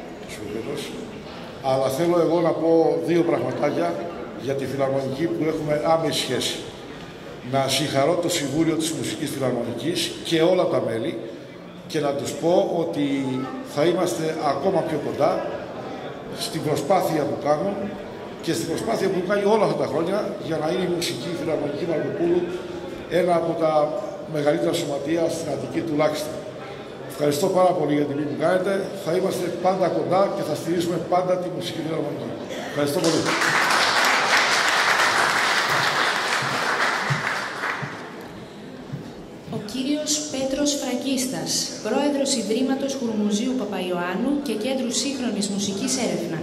αλλά θέλω εγώ να πω 2 πραγματάκια για τη Φιλαρμονική που έχουμε άμεση σχέση. Να συγχαρώ το Συμβούλιο της Μουσικής Φιλαρμονικής και όλα τα μέλη και να τους πω ότι θα είμαστε ακόμα πιο κοντά στην προσπάθεια που κάνουν και στην προσπάθεια που κάνει όλα αυτά τα χρόνια για να είναι η Μουσική Φιλαρμονική Μαρκοπούλου ένα από τα μεγαλύτερα σωματεία στην Αττική τουλάχιστον. Ευχαριστώ πάρα πολύ για την τιμή που κάνετε. Θα είμαστε πάντα κοντά και θα στηρίζουμε πάντα τη μουσική φιλαρμονική. Ευχαριστώ πολύ. Ο κύριος Πέτρος Φραγκίστας, πρόεδρος Ιδρύματος Χουρμουζίου Παπαϊωάννου και Κέντρου Σύγχρονης Μουσικής Έρευνας.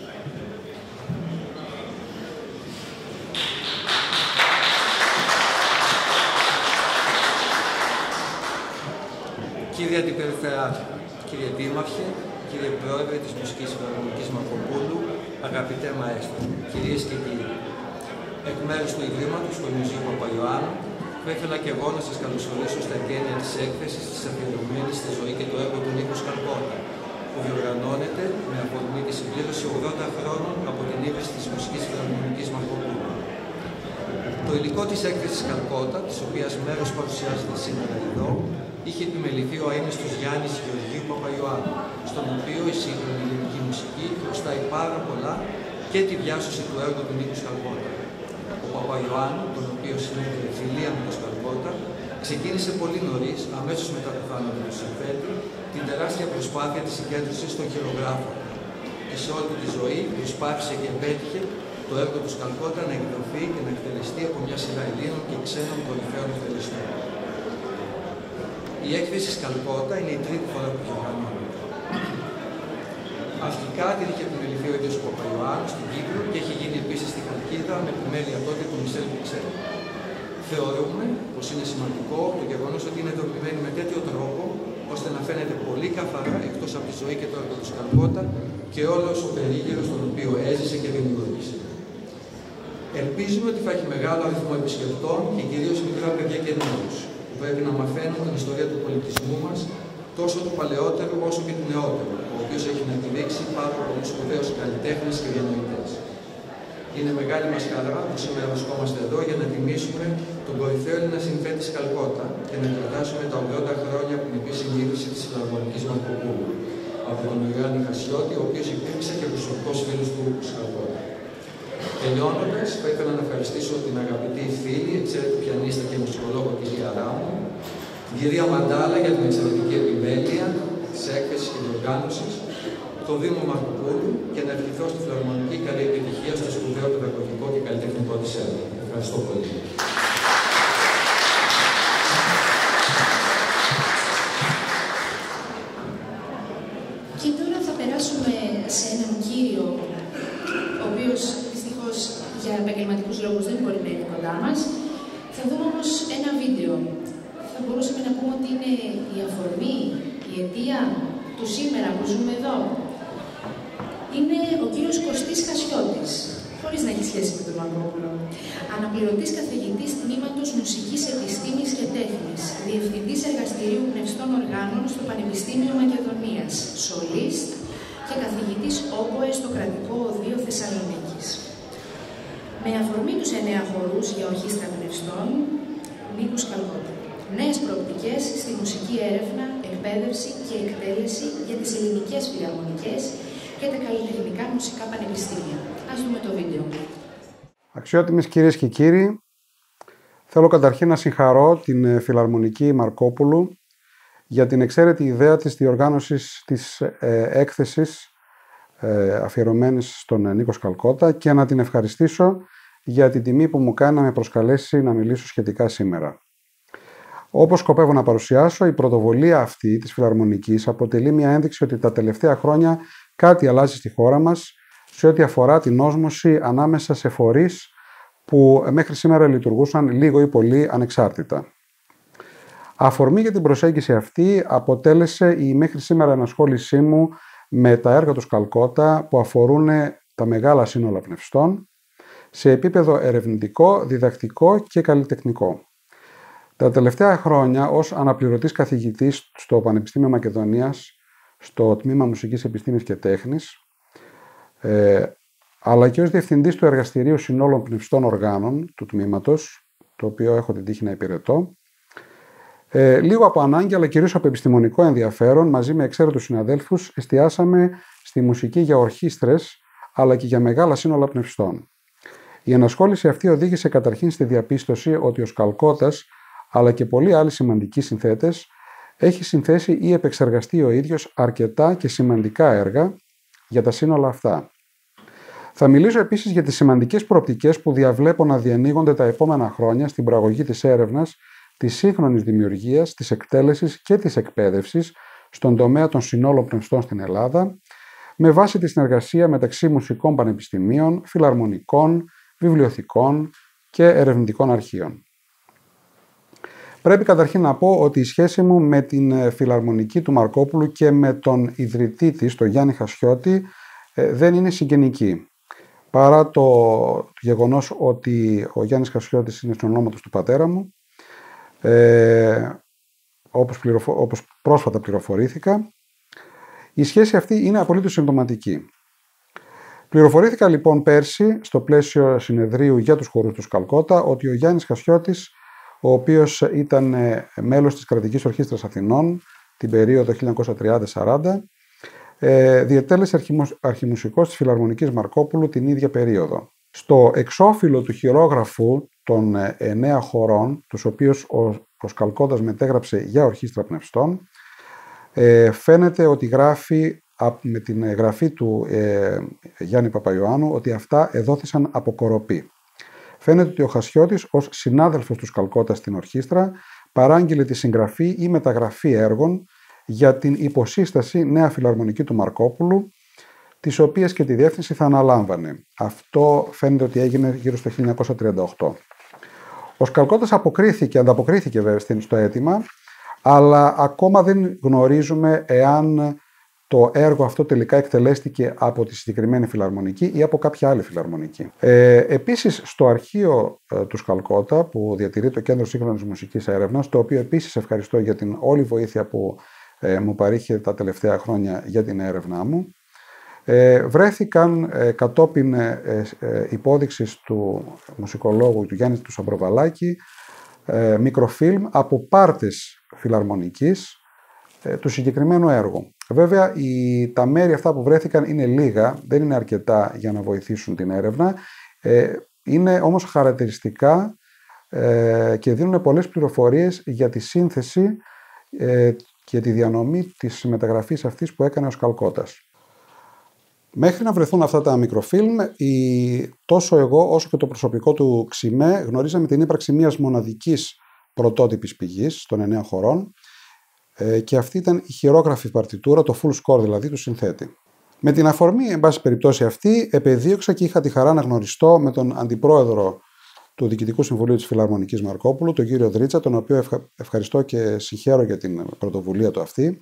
Κύριε Αντιπεριφερειάρχη, κύριε Δήμαρχε, κύριε Πρόεδρε της Μουσικής Φιλαρμονικής Μαρκοπούλου, αγαπητέ μαέστρο, κυρίες και κύριοι, εκ μέρους του Ιδρύματος Χουρμουζίου Παπαϊωάννου, θα ήθελα και εγώ να σας καλωσορίσω στα εγγένεια της έκθεσης της αφιερωμένης στη ζωή και το έργο του Νίκου Σκαλκότα, που διοργανώνεται με αφορμή τη συμπλήρωση 80 χρόνων από την ίδρυση της Μουσικής Φιλαρμονικής Μαρκοπούλου. Το υλικό της έκθεσης Σκαλκότα, της οποίας μέρος παρουσιάζεται σήμερα εδώ, είχε επιμεληθεί ο αείμνηστος Γιάννης Γεωργίου Παπαϊωάννου, στον οποίο η σύγχρονη ελληνική μουσική χρωστάει πάρα πολλά και τη διάσωση του έργου του Νίκου Σκαλκότα. Ο Παπαϊωάννου, τον οποίο συνέφερε φιλία με τον Σκαλκότα, ξεκίνησε πολύ νωρίς, αμέσως μετά το θάνατο του συνθέτη, την τεράστια προσπάθεια της συγκέντρωσης των χειρογράφων. Και σε όλη τη ζωή προσπάθησε και επέτυχε το έργο του Σκαλκότα να εκδοθεί και να εκτελεστεί από μια σειρά Ελλήνων και ξένων κορυφαίων εκτελεστών. Η έκθεση Σκαλκότα είναι η τρίτη φορά που διοργανώνεται. Αρχικά την είχε επιμεληθεί ο ίδιος ο Παπαϊωάννου στην Κύπρο και έχει γίνει επίσης στη Χαλκίδα με επιμέλεια τότε του Μισελ Πιξέλ. Θεωρούμε πως είναι σημαντικό το γεγονός ότι είναι δομημένη με τέτοιο τρόπο ώστε να φαίνεται πολύ καθαρά εκτός από τη ζωή και το έργο του Σκαλκότα και όλος ο περίγυρος τον οποίο έζησε και δημιούργησε. Ελπίζουμε ότι θα έχει μεγάλο αριθμό επισκεπτών και κυρίως μικρά παιδιά και νέους, που πρέπει να μαθαίνουν την ιστορία του πολιτισμού μας, τόσο του παλαιότερου όσο και του νεότερου, ο οποίος έχει να επιδείξει πάρα πολλούς σπουδαίους καλλιτέχνες και διανοητές. Είναι μεγάλη μας χαρά που σήμερα βρισκόμαστε εδώ για να τιμήσουμε τον κορυφαίο Έλληνα συνθέτη Σκαλκότα και να κρατάσουμε τα 80 χρόνια από την επίσημη ίδρυση της Φιλαρμονικής Μαρκοπούλου από τον Ιωάννη Χασιώτη, ο οποίος υπήρξε και προσωπικός φίλος του Σκαλκότα. Τελειώνοντας, θα ήθελα να ευχαριστήσω την αγαπητή φίλη, εξαίρετη πιανίστα και μουσικολόγο κυρία Ράμου, την κυρία Μαντάλα για την εξαιρετική επιμέλεια της έκθεσης και διοργάνωσης, το Δήμο Μαρκοπούλου και να ευχηθώ στη Φιλαρμονική καλή επιτυχία στο σπουδαίο παιδαγωγικό και καλλιτεχνικό της έργο. Ευχαριστώ πολύ. Και τώρα θα περάσουμε σε έναν κύριο, ο οποίος δυστυχώς για επαγγελματικούς λόγους δεν μπορεί να είναι κοντά μας. Θα δούμε όμως ένα βίντεο. Θα μπορούσαμε να πούμε ότι είναι η αφορμή, η αιτία του σήμερα που ζούμε εδώ. Είναι ο κύριος Κωστής Χασιώτης, χωρίς να έχει σχέση με τον Μαρκόπουλο. Αναπληρωτής καθηγητής τμήματος Μουσικής Επιστήμης και Τέχνης, διευθυντής εργαστηρίου πνευστών οργάνων στο Πανεπιστήμιο Μακεδονίας, σολίστ και καθηγητής όποε στο Κρατικό Οδείο Θεσσαλονίκης. Με αφορμή τους 9 χορούς για ορχήστρα πνευστών, Νίκου Σκαλκότα. Νέες προοπτικές στη μουσική έρευνα, εκπαίδευση και εκτέλεση για τις ελληνικές φιλαρμονικές και τα καλλιτεχνικά μουσικά πανεπιστήμια. Ας δούμε το βίντεο. Αξιότιμες κυρίες και κύριοι, θέλω καταρχήν να συγχαρώ την Φιλαρμονική Μαρκόπουλου για την εξαίρετη ιδέα της διοργάνωσης της έκθεσης αφιερωμένης στον Νίκο Σκαλκότα και να την ευχαριστήσω για την τιμή που μου κάνει να με προσκαλέσει να μιλήσω σχετικά σήμερα. Όπως σκοπεύω να παρουσιάσω, η πρωτοβουλία αυτή της Φιλαρμονικής αποτελεί μια ένδειξη ότι τα τελευταία χρόνια κάτι αλλάζει στη χώρα μας σε ό,τι αφορά την όσμωση ανάμεσα σε φορείς που μέχρι σήμερα λειτουργούσαν λίγο ή πολύ ανεξάρτητα. Αφορμή για την προσέγγιση αυτή αποτέλεσε η μέχρι σήμερα ενασχόλησή μου με τα έργα του Σκαλκότα που αφορούν τα μεγάλα σύνολα πνευστών σε επίπεδο ερευνητικό, διδακτικό και καλλιτεχνικό. Τα τελευταία χρόνια ως αναπληρωτής καθηγητής στο Πανεπιστήμιο Μακεδονίας, στο Τμήμα Μουσικής Επιστήμης και Τέχνης, αλλά και ως διευθυντής του Εργαστηρίου Συνόλων Πνευστών Οργάνων του τμήματος, το οποίο έχω την τύχη να υπηρετώ, λίγο από ανάγκη αλλά κυρίως από επιστημονικό ενδιαφέρον, μαζί με εξαίρετους συναδέλφους, εστιάσαμε στη μουσική για ορχήστρες αλλά και για μεγάλα σύνολα πνευστών. Η ενασχόληση αυτή οδήγησε καταρχήν στη διαπίστωση ότι ο Σκαλκώτας αλλά και πολλοί άλλοι σημαντικοί συνθέτες, έχει συνθέσει ή επεξεργαστεί ο ίδιος αρκετά και σημαντικά έργα για τα σύνολα αυτά. Θα μιλήσω επίσης για τις σημαντικές προοπτικές που διαβλέπω να διανοίγονται τα επόμενα χρόνια στην προαγωγή της έρευνας, της σύγχρονης δημιουργίας, της εκτέλεσης και της εκπαίδευσης στον τομέα των συνόλων πνευστών στην Ελλάδα, με βάση τη συνεργασία μεταξύ μουσικών πανεπιστημίων, φιλαρμονικών, βιβλιοθηκών και ερευνητικών αρχείων. Πρέπει καταρχήν να πω ότι η σχέση μου με την Φιλαρμονική του Μαρκόπουλου και με τον ιδρυτή της, τον Γιάννη Χασιώτη, δεν είναι συγγενική. Παρά το γεγονός ότι ο Γιάννης Χασιώτης είναι στον ονόματος του πατέρα μου, όπως πρόσφατα πληροφορήθηκα, η σχέση αυτή είναι απολύτως συμπτωματική. Πληροφορήθηκα λοιπόν πέρσι, στο πλαίσιο συνεδρίου για τους χορούς του Σκαλκότα, ότι ο Γιάννης Χασιώτης, ο οποίος ήταν μέλος της Κρατικής Ορχήστρας Αθηνών την περίοδο 1930-40, διετέλεσε αρχιμουσικός της Φιλαρμονικής Μαρκόπουλου την ίδια περίοδο. Στο εξώφυλλο του χειρόγραφου των 9 χορών, τους οποίους ο Σκαλκώτας μετέγραψε για ορχήστρα πνευστών, φαίνεται ότι γράφει με την γραφή του Γιάννη Παπαϊωάννου ότι αυτά εδόθησαν από κοροπή. Φαίνεται ότι ο Χασιώτης ως συνάδελφος του Σκαλκώτα στην ορχήστρα παράγγειλε τη συγγραφή ή μεταγραφή έργων για την υποσύσταση Νέα Φιλαρμονική του Μαρκόπουλου, τις οποίες και τη διεύθυνση θα αναλάμβανε. Αυτό φαίνεται ότι έγινε γύρω στο 1938. Ο Σκαλκώτας ανταποκρίθηκε βέβαια στο αίτημα, αλλά ακόμα δεν γνωρίζουμε εάν το έργο αυτό τελικά εκτελέστηκε από τη συγκεκριμένη φιλαρμονική ή από κάποια άλλη φιλαρμονική. Επίσης, στο αρχείο του Σκαλκώτα, που διατηρεί το Κέντρο Σύγχρονης Μουσικής Έρευνας, το οποίο επίσης ευχαριστώ για την όλη βοήθεια που μου παρήχε τα τελευταία χρόνια για την έρευνά μου, βρέθηκαν κατόπιν υπόδειξης του μουσικολόγου του Γιάννη του Σαμπροβαλάκη μικροφίλμ από πάρτες φιλαρμονικής του συγκεκριμένου έργου. Βέβαια, τα μέρη αυτά που βρέθηκαν είναι λίγα, δεν είναι αρκετά για να βοηθήσουν την έρευνα, είναι όμως χαρακτηριστικά και δίνουν πολλές πληροφορίες για τη σύνθεση και τη διανομή της μεταγραφής αυτής που έκανε ο Σκαλκώτας. Μέχρι να βρεθούν αυτά τα μικροφίλμ, τόσο εγώ όσο και το προσωπικό του Ξημέ γνωρίζαμε την ύπαρξη μιας μοναδικής πρωτότυπης πηγής των 9 χωρών, και αυτή ήταν η χειρόγραφη παρτιτούρα, το full score δηλαδή του συνθέτη. Με την αφορμή, εν πάση περιπτώσει αυτή, επεδίωξα και είχα τη χαρά να γνωριστώ με τον αντιπρόεδρο του Διοικητικού Συμβουλίου της Φιλαρμονικής Μαρκόπουλου, τον κύριο Δρίτσα, τον οποίο ευχαριστώ και συγχαίρω για την πρωτοβουλία του αυτή,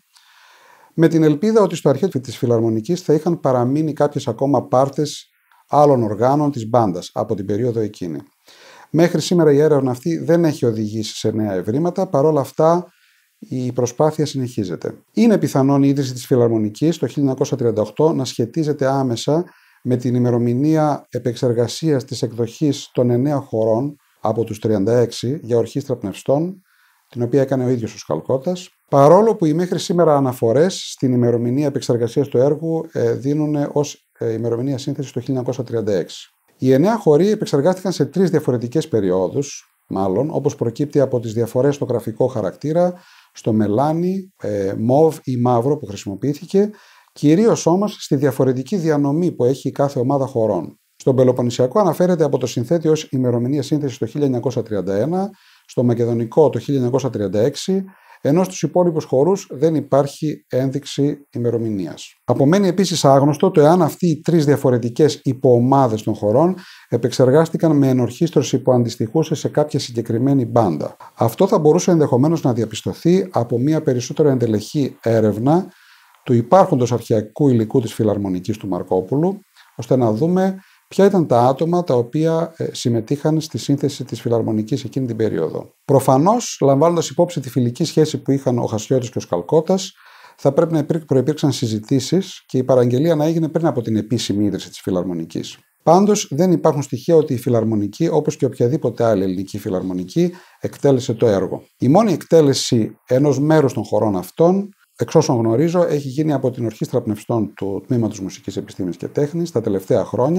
με την ελπίδα ότι στο αρχείο της Φιλαρμονικής θα είχαν παραμείνει κάποιες ακόμα πάρτες άλλων οργάνων της μπάντας από την περίοδο εκείνη. Μέχρι σήμερα η έρευνα αυτή δεν έχει οδηγήσει σε νέα ευρήματα, παρόλα αυτά η προσπάθεια συνεχίζεται. Είναι πιθανόν η ίδρυση της Φιλαρμονικής το 1938 να σχετίζεται άμεσα με την ημερομηνία επεξεργασίας της εκδοχής των 9 χωρών από τους 36 για ορχήστρα πνευστών, την οποία έκανε ο ίδιος ο Σκαλκώτας, παρόλο που οι μέχρι σήμερα αναφορές στην ημερομηνία επεξεργασίας του έργου δίνουν ως ημερομηνία σύνθεσης το 1936. Οι 9 χωροί επεξεργάστηκαν σε 3 διαφορετικές περιόδους, όπως προκύπτει από τις διαφορές στο γραφικό χαρακτήρα, στο μελάνι, μοβ ή μαύρο που χρησιμοποιήθηκε, κυρίως όμως στη διαφορετική διανομή που έχει κάθε ομάδα χωρών. Στον Πελοποννησιακό αναφέρεται από το συνθέτη ως ημερομηνία σύνθεσης το 1931, στο Μακεδονικό το 1936, ενώ στους υπόλοιπους χορούς δεν υπάρχει ένδειξη ημερομηνίας. Απομένει επίσης άγνωστο το εάν αυτοί οι 3 διαφορετικές υποομάδες των χωρών επεξεργάστηκαν με ενορχήστρωση που αντιστοιχούσε σε κάποια συγκεκριμένη μπάντα. Αυτό θα μπορούσε ενδεχομένως να διαπιστωθεί από μια περισσότερο εντελεχή έρευνα του υπάρχοντος αρχαιακού υλικού της Φιλαρμονικής του Μαρκόπουλου, ώστε να δούμε ποια ήταν τα άτομα τα οποία συμμετείχαν στη σύνθεση της Φιλαρμονικής εκείνη την περίοδο. Προφανώς, λαμβάνοντας υπόψη τη φιλική σχέση που είχαν ο Χασιώτης και ο Σκαλκώτας, θα πρέπει να προϋπήρξαν συζητήσεις και η παραγγελία να έγινε πριν από την επίσημη ίδρυση της Φιλαρμονικής. Πάντως, δεν υπάρχουν στοιχεία ότι η Φιλαρμονική, όπως και οποιαδήποτε άλλη ελληνική φιλαρμονική, εκτέλεσε το έργο. Η μόνη εκτέλεση ενός μέρους των χωρών αυτών, εξ όσων γνωρίζω, έχει γίνει από την Ορχήστρα Πνευστών του Τμήματος Μουσικής Επιστήμης και Τέχνης τα τελευταία χρόνια,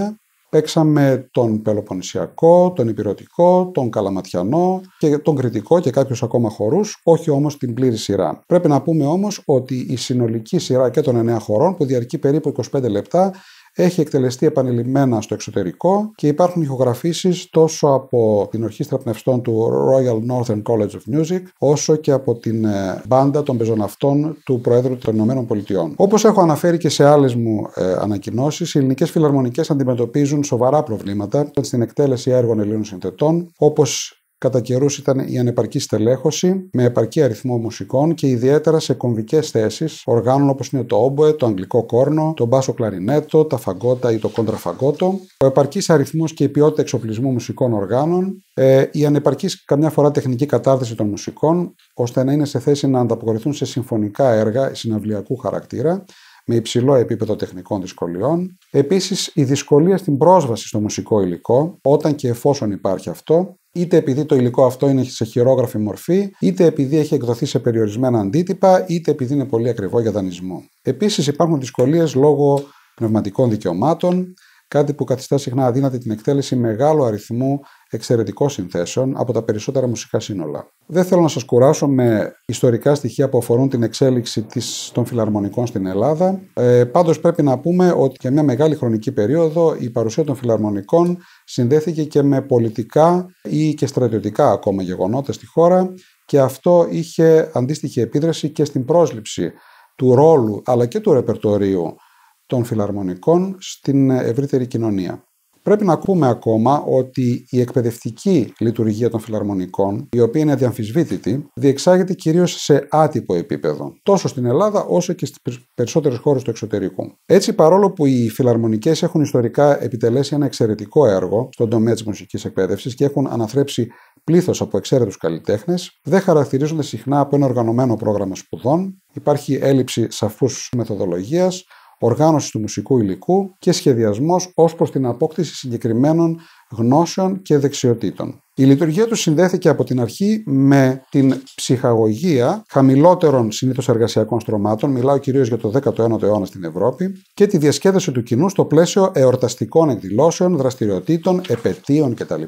Παίξαμε τον Πελοποννησιακό, τον Ηπειρωτικό, τον Καλαματιανό και τον Κρητικό και κάποιους ακόμα χορούς, όχι όμως την πλήρη σειρά. Πρέπει να πούμε όμως ότι η συνολική σειρά και των 9 χορών, που διαρκεί περίπου 25 λεπτά, έχει εκτελεστεί επανειλημμένα στο εξωτερικό και υπάρχουν ηχογραφήσεις τόσο από την Ορχήστρα Πνευστών του Royal Northern College of Music, όσο και από την μπάντα των πεζοναυτών του Προέδρου των Ηνωμένων Πολιτειών. Όπως έχω αναφέρει και σε άλλες μου ανακοινώσεις, οι ελληνικές φιλαρμονικές αντιμετωπίζουν σοβαρά προβλήματα στην εκτέλεση έργων Ελλήνων συνθετών, όπως κατά καιρούς ήταν η ανεπαρκή στελέχωση με επαρκή αριθμό μουσικών και ιδιαίτερα σε κομβικές θέσεις οργάνων όπως είναι το όμποε, το αγγλικό κόρνο, το μπάσο κλαρινέτο, τα φαγκότα ή το κόντραφαγκότο, ο επαρκής αριθμός και η ποιότητα εξοπλισμού μουσικών οργάνων, η ανεπαρκής καμιά φορά τεχνική κατάρτιση των μουσικών, ώστε να είναι σε θέση να ανταποκριθούν σε συμφωνικά έργα συναυλιακού χαρακτήρα, με υψηλό επίπεδο τεχνικών δυσκολιών. Επίσης, η δυσκολία στην πρόσβαση στο μουσικό υλικό, όταν και εφόσον υπάρχει αυτό, είτε επειδή το υλικό αυτό είναι σε χειρόγραφη μορφή, είτε επειδή έχει εκδοθεί σε περιορισμένα αντίτυπα, είτε επειδή είναι πολύ ακριβό για δανεισμό. Επίσης, υπάρχουν δυσκολίες λόγω πνευματικών δικαιωμάτων, κάτι που καθιστά συχνά αδύνατη την εκτέλεση μεγάλου αριθμού εξαιρετικών συνθέσεων από τα περισσότερα μουσικά σύνολα. Δεν θέλω να σας κουράσω με ιστορικά στοιχεία που αφορούν την εξέλιξη των φιλαρμονικών στην Ελλάδα. Πάντως πρέπει να πούμε ότι για μια μεγάλη χρονική περίοδο η παρουσία των φιλαρμονικών συνδέθηκε και με πολιτικά ή και στρατιωτικά ακόμα γεγονότα στη χώρα και αυτό είχε αντίστοιχη επίδραση και στην πρόσληψη του ρόλου αλλά και του ρεπερτορίου των φιλαρμονικών στην ευρύτερη κοινωνία. Πρέπει να πούμε ακόμα ότι η εκπαιδευτική λειτουργία των φιλαρμονικών, η οποία είναι αδιαμφισβήτητη, διεξάγεται κυρίως σε άτυπο επίπεδο, τόσο στην Ελλάδα όσο και στις περισσότερες χώρες του εξωτερικού. Έτσι, παρόλο που οι φιλαρμονικές έχουν ιστορικά επιτελέσει ένα εξαιρετικό έργο στον τομέα της μουσικής εκπαίδευσης και έχουν αναθρέψει πλήθος από εξαίρετους καλλιτέχνες, δεν χαρακτηρίζονται συχνά από ένα οργανωμένο πρόγραμμα σπουδών, υπάρχει έλλειψη σαφούς μεθοδολογίας, οργάνωση του μουσικού υλικού και σχεδιασμός ως προς την απόκτηση συγκεκριμένων γνώσεων και δεξιοτήτων. Η λειτουργία του συνδέθηκε από την αρχή με την ψυχαγωγία χαμηλότερων συνήθως εργασιακών στρωμάτων, μιλάω κυρίως για το 19ο αιώνα στην Ευρώπη, και τη διασκέδαση του κοινού στο πλαίσιο εορταστικών εκδηλώσεων, δραστηριοτήτων, επετείων κτλ.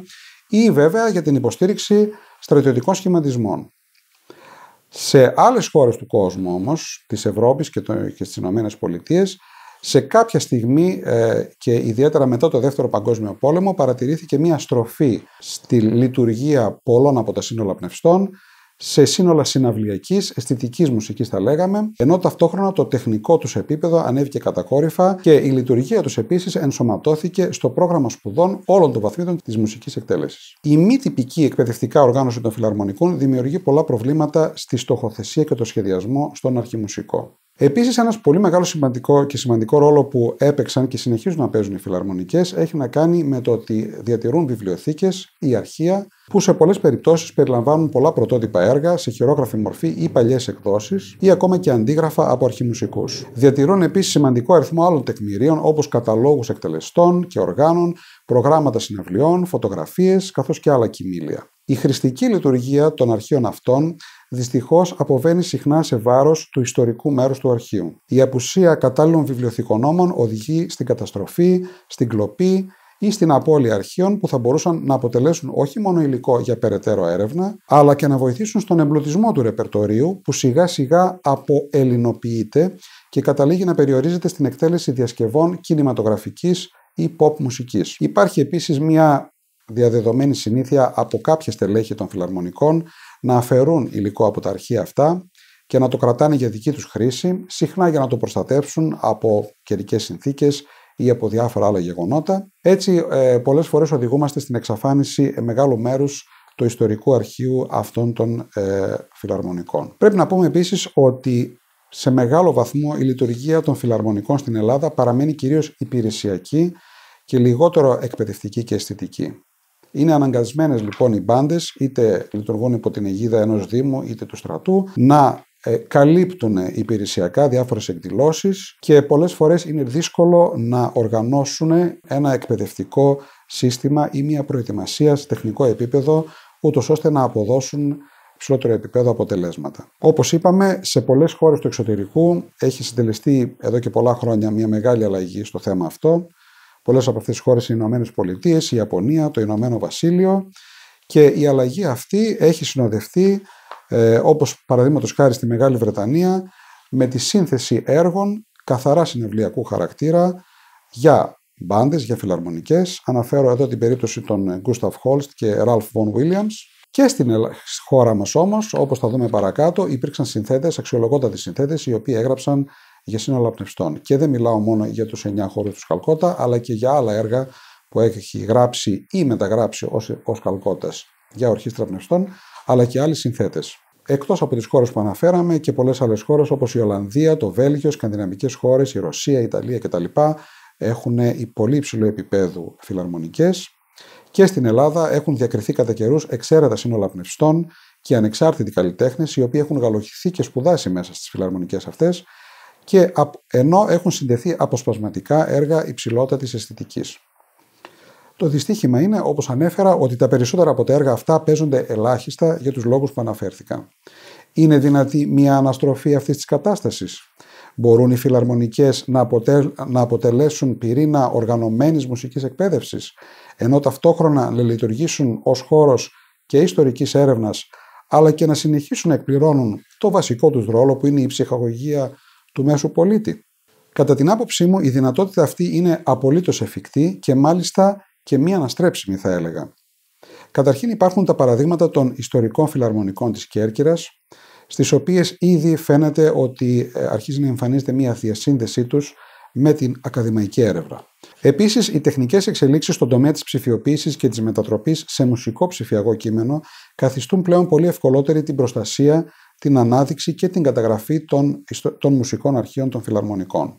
Ή βέβαια για την υποστήριξη στρατιωτικών σχηματισμών. Σε άλλες χώρες του κόσμου όμως, της Ευρώπης και στις Ηνωμένες Πολιτείες, σε κάποια στιγμή και ιδιαίτερα μετά το Δεύτερο Παγκόσμιο Πόλεμο παρατηρήθηκε μια στροφή στη λειτουργία πολλών από τα σύνολα πνευστών σε σύνολα συναυλιακής, αισθητικής μουσικής θα λέγαμε, ενώ ταυτόχρονα το τεχνικό τους επίπεδο ανέβηκε κατακόρυφα και η λειτουργία τους επίσης ενσωματώθηκε στο πρόγραμμα σπουδών όλων των βαθμίδων της μουσικής εκτέλεσης. Η μη τυπική εκπαιδευτικά οργάνωση των φιλαρμονικών δημιουργεί πολλά προβλήματα στη στοχοθεσία και το σχεδιασμό στον αρχιμουσικό. Επίσης, ένας πολύ μεγάλο σημαντικό ρόλο που έπαιξαν και συνεχίζουν να παίζουν οι φιλαρμονικές έχει να κάνει με το ότι διατηρούν βιβλιοθήκες ή αρχεία που σε πολλές περιπτώσεις περιλαμβάνουν πολλά πρωτότυπα έργα σε χειρόγραφη μορφή ή παλιές εκδόσεις ή ακόμα και αντίγραφα από αρχιμουσικούς. Διατηρούν επίσης σημαντικό αριθμό άλλων τεκμηρίων όπως καταλόγους εκτελεστών και οργάνων, προγράμματα συναυλιών, φωτογραφίες καθώς και άλλα κοιμήλια. Η χρηστική λειτουργία των αρχείων αυτών δυστυχώς αποβαίνει συχνά σε βάρος του ιστορικού μέρους του αρχείου. Η απουσία κατάλληλων βιβλιοθηκονόμων οδηγεί στην καταστροφή, στην κλοπή ή στην απώλεια αρχείων που θα μπορούσαν να αποτελέσουν όχι μόνο υλικό για περαιτέρω έρευνα, αλλά και να βοηθήσουν στον εμπλουτισμό του ρεπερτορίου που σιγά σιγά αποελληνοποιείται και καταλήγει να περιορίζεται στην εκτέλεση διασκευών κινηματογραφικής ή pop μουσικής. Υπάρχει επίσης μια διαδεδομένη συνήθεια από κάποια στελέχη των φιλαρμονικών να αφαιρούν υλικό από τα αρχεία αυτά και να το κρατάνε για δική τους χρήση, συχνά για να το προστατεύσουν από καιρικές συνθήκες ή από διάφορα άλλα γεγονότα. Έτσι, πολλές φορές οδηγούμαστε στην εξαφάνιση μεγάλου μέρους του ιστορικού αρχείου αυτών των φιλαρμονικών. Πρέπει να πούμε επίσης ότι σε μεγάλο βαθμό η λειτουργία των φιλαρμονικών στην Ελλάδα παραμένει κυρίως υπηρεσιακή και λιγότερο εκπαιδευτική και αισθητική. Είναι αναγκασμένες λοιπόν οι μπάντες, είτε λειτουργούν υπό την αιγίδα ενός δήμου είτε του στρατού, να καλύπτουν υπηρεσιακά διάφορες εκδηλώσεις και πολλές φορές είναι δύσκολο να οργανώσουν ένα εκπαιδευτικό σύστημα ή μια προετοιμασία σε τεχνικό επίπεδο, ούτως ώστε να αποδώσουν υψηλότερο επίπεδο αποτελέσματα. Όπως είπαμε, σε πολλές χώρες του εξωτερικού έχει συντελεστεί εδώ και πολλά χρόνια μια μεγάλη αλλαγή στο θέμα αυτό. Πολλές από αυτές τις χώρες είναι οι Ηνωμένες Πολιτείες, η Ιαπωνία, το Ηνωμένο Βασίλειο, και η αλλαγή αυτή έχει συνοδευτεί, όπως παραδείγματος χάρη στη Μεγάλη Βρετανία, με τη σύνθεση έργων καθαρά συναυλιακού χαρακτήρα για μπάντες, για φιλαρμονικές. Αναφέρω εδώ την περίπτωση των Gustav Holst και Ralph Vaughan Williams. Και στην χώρα μας όμως, όπως θα δούμε παρακάτω, υπήρξαν συνθέτες, αξιολογότατοι συνθέτες, οι οποίοι έγραψαν για σύνολα πνευστών. Και δεν μιλάω μόνο για τους 9 χώρους του Καλκότα, αλλά και για άλλα έργα που έχει γράψει ή μεταγράψει ως Καλκότας για ορχήστρα πνευστών, αλλά και άλλοι συνθέτες. Εκτός από τις χώρες που αναφέραμε, και πολλές άλλες χώρες όπως η Ολλανδία, το Βέλγιο, σκανδιναβικές χώρες, η Ρωσία, η Ιταλία κτλ. Έχουν πολύ υψηλού επίπεδου φιλαρμονικές. Και στην Ελλάδα έχουν διακριθεί κατά καιρούς εξαίρετα σύνολα πνευστών και ανεξάρτητοι καλλιτέχνες, οι οποίοι έχουν γαλοχηθεί και σπουδάσει μέσα στις φιλαρμονικές αυτές, και ενώ έχουν συνδεθεί αποσπασματικά έργα υψηλότατης αισθητικής. Το δυστύχημα είναι, όπως ανέφερα, ότι τα περισσότερα από τα έργα αυτά παίζονται ελάχιστα για τους λόγους που αναφέρθηκαν. Είναι δυνατή μια αναστροφή αυτής της κατάστασης? Μπορούν οι φιλαρμονικές να αποτελέσουν πυρήνα οργανωμένης μουσικής εκπαίδευσης, ενώ ταυτόχρονα να λειτουργήσουν ως χώρος και ιστορικής έρευνας, αλλά και να συνεχίσουν να εκπληρώνουν το βασικό τους ρόλο, που είναι η ψυχαγωγία του μέσου πολίτη? Κατά την άποψή μου, η δυνατότητα αυτή είναι απολύτως εφικτή και μάλιστα και μη αναστρέψιμη, θα έλεγα. Καταρχήν υπάρχουν τα παραδείγματα των ιστορικών φιλαρμονικών της Κέρκυρας, στις οποίες ήδη φαίνεται ότι αρχίζει να εμφανίζεται μια διασύνδεσή τους με την ακαδημαϊκή έρευνα. Επίσης, οι τεχνικές εξελίξεις στον τομέα της ψηφιοποίησης και της μετατροπής σε μουσικό ψηφιακό κείμενο καθιστούν πλέον πολύ ευκολότερη την προστασία, την ανάδειξη και την καταγραφή των μουσικών αρχείων των φιλαρμονικών.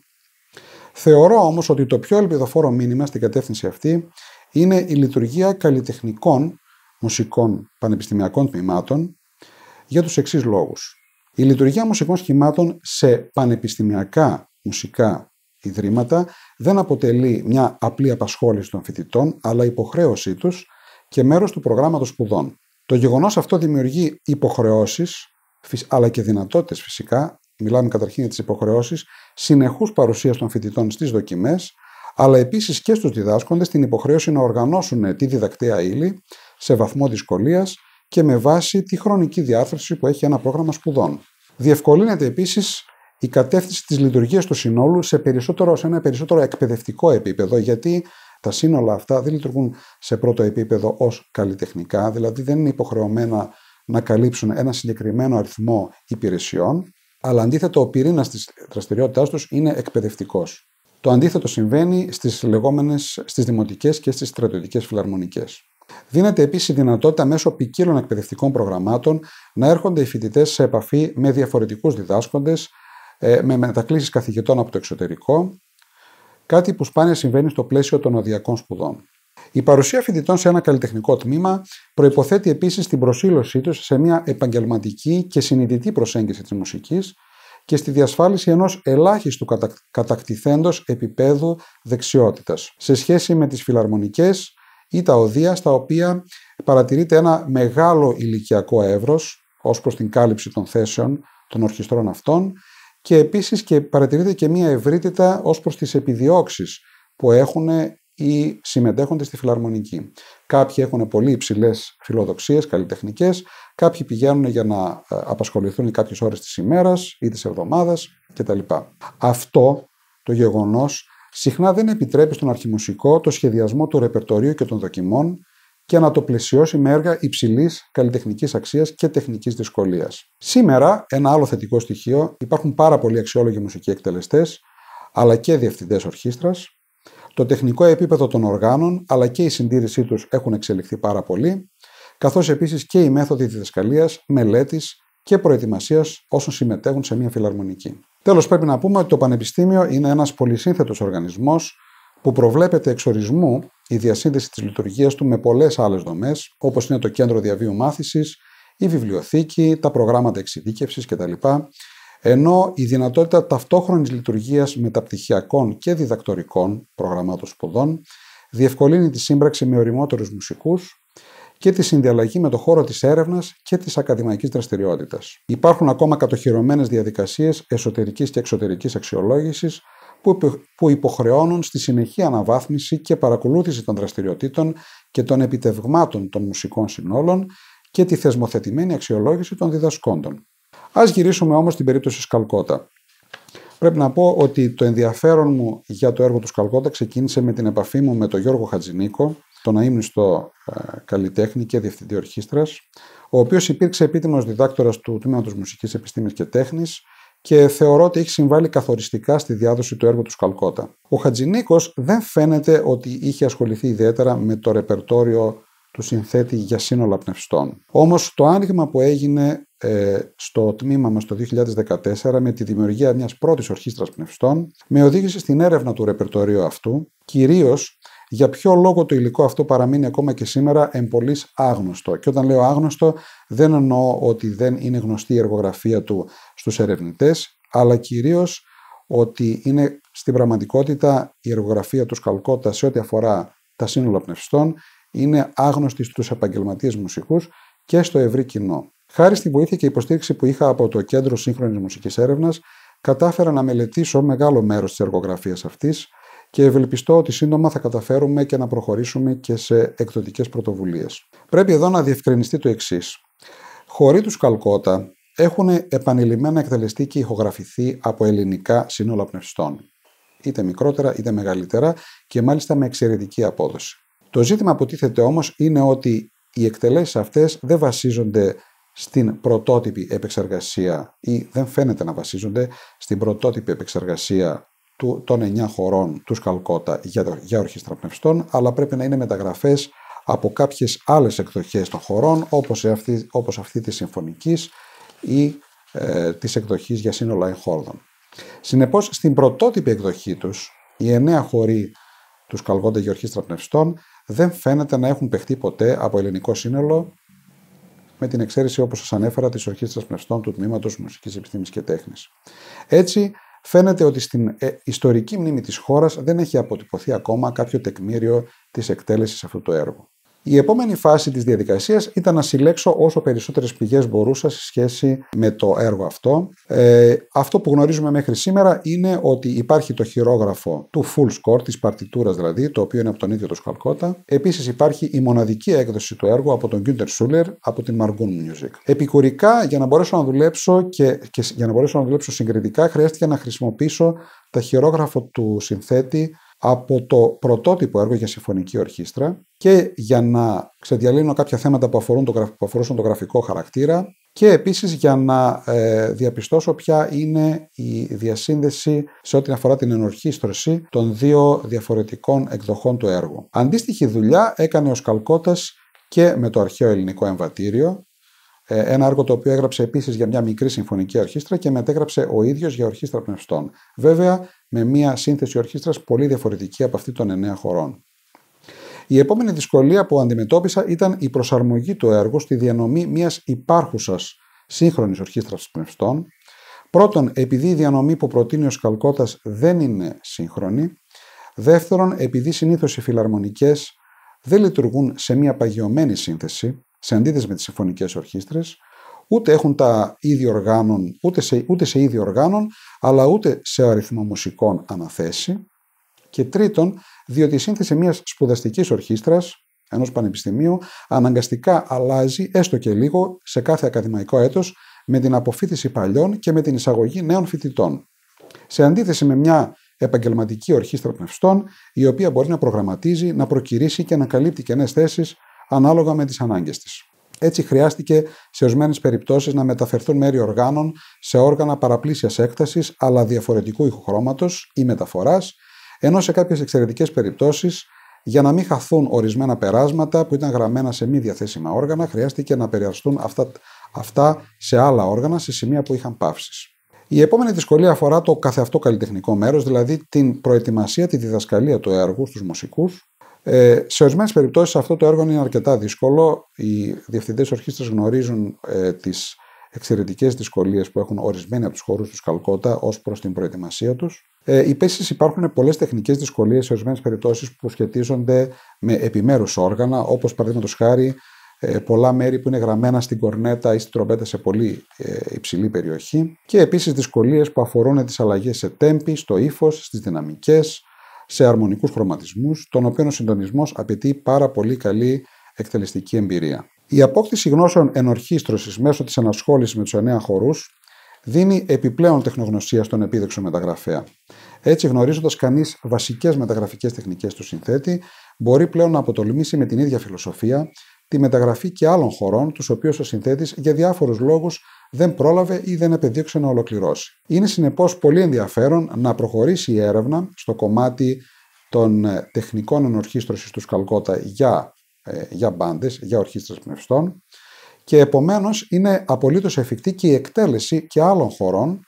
Θεωρώ όμως ότι το πιο ελπιδοφόρο μήνυμα στην κατεύθυνση αυτή είναι η λειτουργία καλλιτεχνικών μουσικών πανεπιστημιακών τμήματων, για τους εξής λόγους. Η λειτουργία μουσικών σχημάτων σε πανεπιστημιακά μουσικά ιδρύματα δεν αποτελεί μια απλή απασχόληση των φοιτητών, αλλά υποχρέωσή τους και μέρος του προγράμματος σπουδών. Το γεγονός αυτό δημιουργεί υποχρεώσεις, αλλά και δυνατότητες φυσικά, μιλάμε καταρχήν για τις υποχρεώσεις, συνεχούς παρουσίας των φοιτητών στις δοκιμές, αλλά επίσης και στους διδάσκοντες την υποχρέωση να οργανώσουν τη διδακτέα ύλη σε βαθμό δυσκολίας και με βάση τη χρονική διάρθρωση που έχει ένα πρόγραμμα σπουδών. Διευκολύνεται επίσης η κατεύθυνση της λειτουργίας του συνόλου σε ένα περισσότερο εκπαιδευτικό επίπεδο, γιατί τα σύνολα αυτά δεν λειτουργούν σε πρώτο επίπεδο ως καλλιτεχνικά, δηλαδή δεν είναι υποχρεωμένα να καλύψουν ένα συγκεκριμένο αριθμό υπηρεσιών, αλλά αντίθετα ο πυρήνας της δραστηριότητάς τους είναι εκπαιδευτικός. Το αντίθετο συμβαίνει στις δημοτικές και στις στρατιωτικές φιλαρμονικές. Δίνεται επίσης η δυνατότητα μέσω ποικίλων εκπαιδευτικών προγραμμάτων να έρχονται οι φοιτητές σε επαφή με διαφορετικούς διδάσκοντες, με μετακλήσεις καθηγητών από το εξωτερικό, κάτι που σπάνια συμβαίνει στο πλαίσιο των οδειακών σπουδών. Η παρουσία φοιτητών σε ένα καλλιτεχνικό τμήμα προϋποθέτει επίσης την προσήλωσή τους σε μια επαγγελματική και συνειδητή προσέγγιση της μουσικής και στη διασφάλιση ενός ελάχιστου κατακτηθέντος επίπεδου δεξιότητας σε σχέση με τις φιλαρμονικές ή τα οδεία, στα οποία παρατηρείται ένα μεγάλο ηλικιακό εύρος ως προς την κάλυψη των θέσεων των ορχιστρών αυτών, και επίσης και παρατηρείται και μια ευρύτητα ως προς τις επιδιώξεις που έχουν οι συμμετέχοντες στη φιλαρμονική. Κάποιοι έχουν πολύ υψηλές φιλοδοξίες καλλιτεχνικές, κάποιοι πηγαίνουν για να απασχοληθούν κάποιες ώρες της ημέρας ή της εβδομάδας κτλ. Αυτό το γεγονός συχνά δεν επιτρέπει στον αρχιμουσικό το σχεδιασμό του ρεπερτορίου και των δοκιμών και να το πλαισιώσει με έργα υψηλής καλλιτεχνικής αξίας και τεχνικής δυσκολίας. Σήμερα, ένα άλλο θετικό στοιχείο, υπάρχουν πάρα πολλοί αξιόλογοι μουσικοί εκτελεστές, αλλά και διευθυντές ορχήστρας. Το τεχνικό επίπεδο των οργάνων, αλλά και η συντήρησή τους έχουν εξελιχθεί πάρα πολύ, καθώς επίσης και οι μέθοδοι διδασκαλίας, μελέτης και προετοιμασίας όσων συμμετέχουν σε μια φιλαρμονική. Τέλος, πρέπει να πούμε ότι το Πανεπιστήμιο είναι ένας πολυσύνθετος οργανισμός που προβλέπεται εξ ορισμού η διασύνδεση της λειτουργίας του με πολλές άλλες δομές, όπως είναι το Κέντρο Διαβίου Μάθησης, η Βιβλιοθήκη, τα προγράμματα εξειδίκευσης κτλ. Ενώ η δυνατότητα ταυτόχρονης λειτουργίας μεταπτυχιακών και διδακτορικών προγραμμάτων σπουδών διευκολύνει τη σύμπραξη με ωριμότερους μουσικούς και τη συνδιαλλαγή με το χώρο της έρευνας και της ακαδημαϊκής δραστηριότητας. Υπάρχουν ακόμα κατοχυρωμένες διαδικασίες εσωτερικής και εξωτερικής αξιολόγησης που υποχρεώνουν στη συνεχή αναβάθμιση και παρακολούθηση των δραστηριοτήτων και των επιτευγμάτων των μουσικών συνόλων και τη θεσμοθετημένη αξιολόγηση των διδασκόντων. Ας γυρίσουμε όμως στην περίπτωση Σκαλκότα. Πρέπει να πω ότι το ενδιαφέρον μου για το έργο του Σκαλκότα ξεκίνησε με την επαφή μου με τον Γιώργο Χατζηνίκο, τον αείμνηστο καλλιτέχνη και διευθυντή ορχήστρας, ο οποίος υπήρξε επίτιμος διδάκτορας του Τμήματος Μουσικής Επιστήμης και Τέχνης και θεωρώ ότι έχει συμβάλει καθοριστικά στη διάδοση του έργου του Σκαλκότα. Ο Χατζηνίκος δεν φαίνεται ότι είχε ασχοληθεί ιδιαίτερα με το ρεπερτόριο του συνθέτη για σύνολα πνευστών. Όμως το άνοιγμα που έγινε στο τμήμα μας το 2014 με τη δημιουργία μιας πρώτης ορχήστρας πνευστών με οδήγησε στην έρευνα του ρεπερτορίου αυτού, κυρίως για ποιο λόγο το υλικό αυτό παραμείνει ακόμα και σήμερα εμπολής άγνωστο. Και όταν λέω άγνωστο δεν εννοώ ότι δεν είναι γνωστή η εργογραφία του στους ερευνητές, αλλά κυρίως ότι είναι στην πραγματικότητα η εργογραφία του Σκαλκότα σε ό,τι αφορά τα σύνολα πνευστών είναι άγνωστη στους επαγγελματίες μουσικούς και στο ευρύ κοινό. Χάρη στη βοήθεια και υποστήριξη που είχα από το Κέντρο Σύγχρονης Μουσικής Έρευνας, κατάφερα να μελετήσω μεγάλο μέρος της εργογραφίας αυτής και ευελπιστώ ότι σύντομα θα καταφέρουμε και να προχωρήσουμε και σε εκδοτικές πρωτοβουλίες. Πρέπει εδώ να διευκρινιστεί το εξής. Χωρί του Σκαλκότα έχουν επανειλημμένα εκτελεστεί και ηχογραφηθεί από ελληνικά σύνολα πνευστών. Είτε μικρότερα είτε μεγαλύτερα και μάλιστα με εξαιρετική απόδοση. Το ζήτημα που τίθεται όμως είναι ότι οι εκτελέσεις αυτές δεν βασίζονται στην πρωτότυπη επεξεργασία ή δεν φαίνεται να βασίζονται στην πρωτότυπη επεξεργασία των 9 χωρών του Σκαλκότα για ορχήστρα πνευστών, αλλά πρέπει να είναι μεταγραφές από κάποιες άλλες εκδοχές των χωρών, όπως αυτή της συμφωνικής ή της εκδοχής για σύνολα εχόρδων. Συνεπώς, στην πρωτότυπη εκδοχή τους, οι 9 χωροί του Σκαλκότα για ορχήστρα πνευστών δεν φαίνεται να έχουν παιχτεί ποτέ από ελληνικό σύνολο, με την εξαίρεση, όπως σας ανέφερα, της ορχήστρας πνευστών του Τμήματος Μουσικής Επιστήμης και Τέχνης. Έτσι, φαίνεται ότι στην ιστορική μνήμη της χώρας δεν έχει αποτυπωθεί ακόμα κάποιο τεκμήριο της εκτέλεσης αυτού του έργου. Η επόμενη φάση της διαδικασίας ήταν να συλλέξω όσο περισσότερες πηγές μπορούσα σε σχέση με το έργο αυτό. Αυτό που γνωρίζουμε μέχρι σήμερα είναι ότι υπάρχει το χειρόγραφο του full score, της παρτιτούρας δηλαδή, το οποίο είναι από τον ίδιο το Σκαλκότα. Επίσης υπάρχει η μοναδική έκδοση του έργου από τον Günter Schuller από την Margun Music. Επικουρικά, για να μπορέσω να δουλέψω και για να μπορέσω να δουλέψω συγκριτικά, χρειάστηκε να χρησιμοποιήσω τα χειρόγραφο του συνθέτη από το πρωτότυπο έργο για συμφωνική ορχήστρα και για να ξεδιαλύνω κάποια θέματα που αφορούσαν το γραφικό χαρακτήρα και επίσης για να διαπιστώσω ποια είναι η διασύνδεση σε ό,τι αφορά την ενορχήστρωση των δύο διαφορετικών εκδοχών του έργου. Αντίστοιχη δουλειά έκανε ο Σκαλκώτας και με το αρχαίο ελληνικό εμβατήριο, ένα έργο το οποίο έγραψε επίσης για μια μικρή συμφωνική ορχήστρα και μετέγραψε ο ίδιος για ορχήστρα πνευστών. Βέβαια, με μια σύνθεση ορχήστρας πολύ διαφορετική από αυτή των 9 χωρών. Η επόμενη δυσκολία που αντιμετώπισα ήταν η προσαρμογή του έργου στη διανομή μιας υπάρχουσας σύγχρονης ορχήστρας πνευστών. Πρώτον, επειδή η διανομή που προτείνει ο Σκαλκώτας δεν είναι σύγχρονη. Δεύτερον, επειδή συνήθως οι φιλαρμονικές δεν λειτουργούν σε μια παγιωμένη σύνθεση, σε αντίθεση με τις συμφωνικές ορχήστρες, ούτε έχουν τα ίδια οργάνων, ούτε σε ίδιο οργάνων, αλλά ούτε σε αριθμό μουσικών αναθέσει. Και τρίτον, διότι η σύνθεση μιας σπουδαστικής ορχήστρας, ενός πανεπιστημίου, αναγκαστικά αλλάζει έστω και λίγο σε κάθε ακαδημαϊκό έτος με την αποφύτιση παλιών και με την εισαγωγή νέων φοιτητών. Σε αντίθεση με μια επαγγελματική ορχήστρα πνευστών, η οποία μπορεί να προγραμματίζει, να προκηρύσει και να καλύπτει κενές θέσεις ανάλογα με τις ανάγκες της. Έτσι χρειάστηκε σε ορισμένες περιπτώσεις να μεταφερθούν μέρη οργάνων σε όργανα παραπλήσιας έκτασης αλλά διαφορετικού ηχοχρώματος ή μεταφοράς, ενώ σε κάποιες εξαιρετικές περιπτώσεις, για να μην χαθούν ορισμένα περάσματα που ήταν γραμμένα σε μη διαθέσιμα όργανα, χρειάστηκε να περιοριστούν αυτά σε άλλα όργανα σε σημεία που είχαν παύσεις. Η επόμενη δυσκολία αφορά το καθεαυτό καλλιτεχνικό μέρος, δηλαδή την προετοιμασία, τη διδασκαλία του έργου στους μουσικούς. Σε ορισμένες περιπτώσεις αυτό το έργο είναι αρκετά δύσκολο. Οι διευθυντές ορχήστρας γνωρίζουν τις εξαιρετικές δυσκολίες που έχουν ορισμένοι από τους χορούς του Σκαλκότα ως προς την προετοιμασία τους. Επίσης υπάρχουν πολλές τεχνικές δυσκολίες σε ορισμένες περιπτώσεις που σχετίζονται με επιμέρους όργανα, όπως παραδείγματος χάρη πολλά μέρη που είναι γραμμένα στην κορνέτα ή στην τρομπέτα σε πολύ υψηλή περιοχή, και επίσης δυσκολίες που αφορούν τις αλλαγές σε τέμπη, στο ύφος, στις δυναμικές, σε αρμονικούς χρωματισμούς, τον οποίων ο συντονισμός απαιτεί πάρα πολύ καλή εκτελεστική εμπειρία. Η απόκτηση γνώσεων ενορχήστρωσης μέσω της ενασχόλησης με τους 9 χορούς δίνει επιπλέον τεχνογνωσία στον επίδεξο μεταγραφέα. Έτσι, γνωρίζοντας κανείς βασικές μεταγραφικές τεχνικές του συνθέτη, μπορεί πλέον να αποτολμήσει με την ίδια φιλοσοφία τη μεταγραφή και άλλων χορών, τους οποίους ο συνθέτης για διάφορους λόγους δεν πρόλαβε ή δεν επεδίωξε να ολοκληρώσει. Είναι συνεπώς πολύ ενδιαφέρον να προχωρήσει η έρευνα στο κομμάτι των τεχνικών ενορχήστρωσης του Καλκότα για μπάντες, για ορχήστρες πνευστών, και επομένως είναι απολύτως εφικτή και η εκτέλεση και άλλων χορών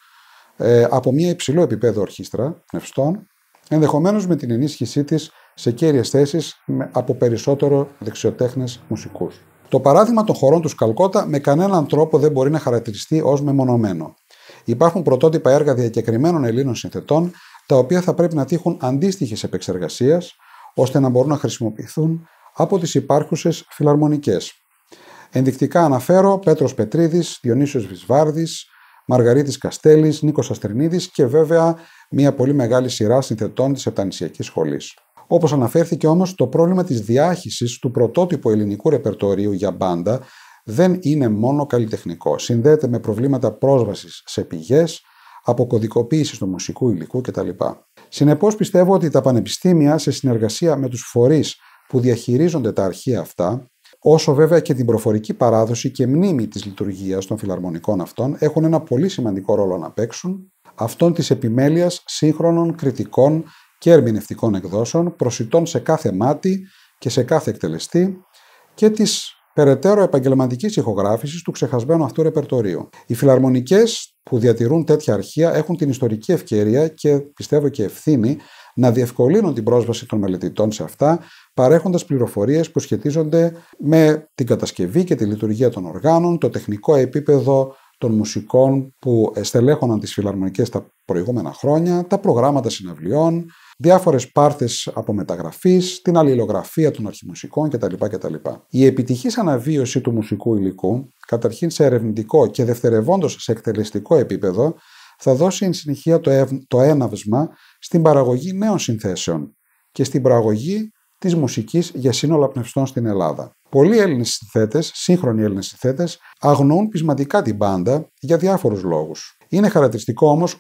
από μια υψηλό επίπεδο ορχήστρα πνευστών, ενδεχομένως με την ενίσχυσή της σε κέρυες θέσεις από περισσότερο δεξιοτέχνες μουσικούς. Το παράδειγμα των χορών του Καλκότα με κανέναν τρόπο δεν μπορεί να χαρακτηριστεί ως μεμονωμένο. Υπάρχουν πρωτότυπα έργα διακεκριμένων Ελλήνων συνθετών, τα οποία θα πρέπει να τύχουν αντίστοιχης επεξεργασίας, ώστε να μπορούν να χρησιμοποιηθούν από τις υπάρχουσες φιλαρμονικές. Ενδεικτικά αναφέρω Πέτρος Πετρίδης, Διονύσιος Βυσβάρδης, Μαργαρίτης Καστέλης, Νίκος Αστρινίδης και βέβαια μια πολύ μεγάλη σειρά συνθετών της Επτανησιακής Σχολής. Όπως αναφέρθηκε όμως, το πρόβλημα της διάχυσης του πρωτότυπου ελληνικού ρεπερτορίου για μπάντα δεν είναι μόνο καλλιτεχνικό. Συνδέεται με προβλήματα πρόσβασης σε πηγές, αποκωδικοποίησης του μουσικού υλικού κτλ. Συνεπώς, πιστεύω ότι τα πανεπιστήμια, σε συνεργασία με τους φορείς που διαχειρίζονται τα αρχεία αυτά, όσο βέβαια και την προφορική παράδοση και μνήμη της λειτουργίας των φιλαρμονικών αυτών, έχουν ένα πολύ σημαντικό ρόλο να παίξουν, αυτόν της επιμέλειας σύγχρονων κριτικών και ερμηνευτικών εκδόσεων, προσιτών σε κάθε μάτι και σε κάθε εκτελεστή, και της περαιτέρω επαγγελματικής ηχογράφησης του ξεχασμένου αυτού ρεπερτορίου. Οι φιλαρμονικές που διατηρούν τέτοια αρχεία έχουν την ιστορική ευκαιρία και πιστεύω και ευθύνη να διευκολύνουν την πρόσβαση των μελετητών σε αυτά, παρέχοντας πληροφορίες που σχετίζονται με την κατασκευή και τη λειτουργία των οργάνων, το τεχνικό επίπεδο των μουσικών που στελέχωναν τις φιλαρμονικές τα προηγούμενα χρόνια, τα προγράμματα συναυλιών, διάφορες πάρτες απομεταγραφής, την αλληλογραφία των αρχιμουσικών κτλ. Η επιτυχής αναβίωση του μουσικού υλικού, καταρχήν σε ερευνητικό και δευτερευόντως σε εκτελεστικό επίπεδο, θα δώσει εν συνεχεία το έναυσμα στην παραγωγή νέων συνθέσεων και στην προαγωγή της μουσικής για σύνολα πνευστών στην Ελλάδα. Πολλοί Έλληνες συνθέτες, σύγχρονοι Έλληνες συνθέτες, αγνοούν πεισματικά την μπάντα για διάφορους λόγους. Είναι χαρακτηριστικό όμως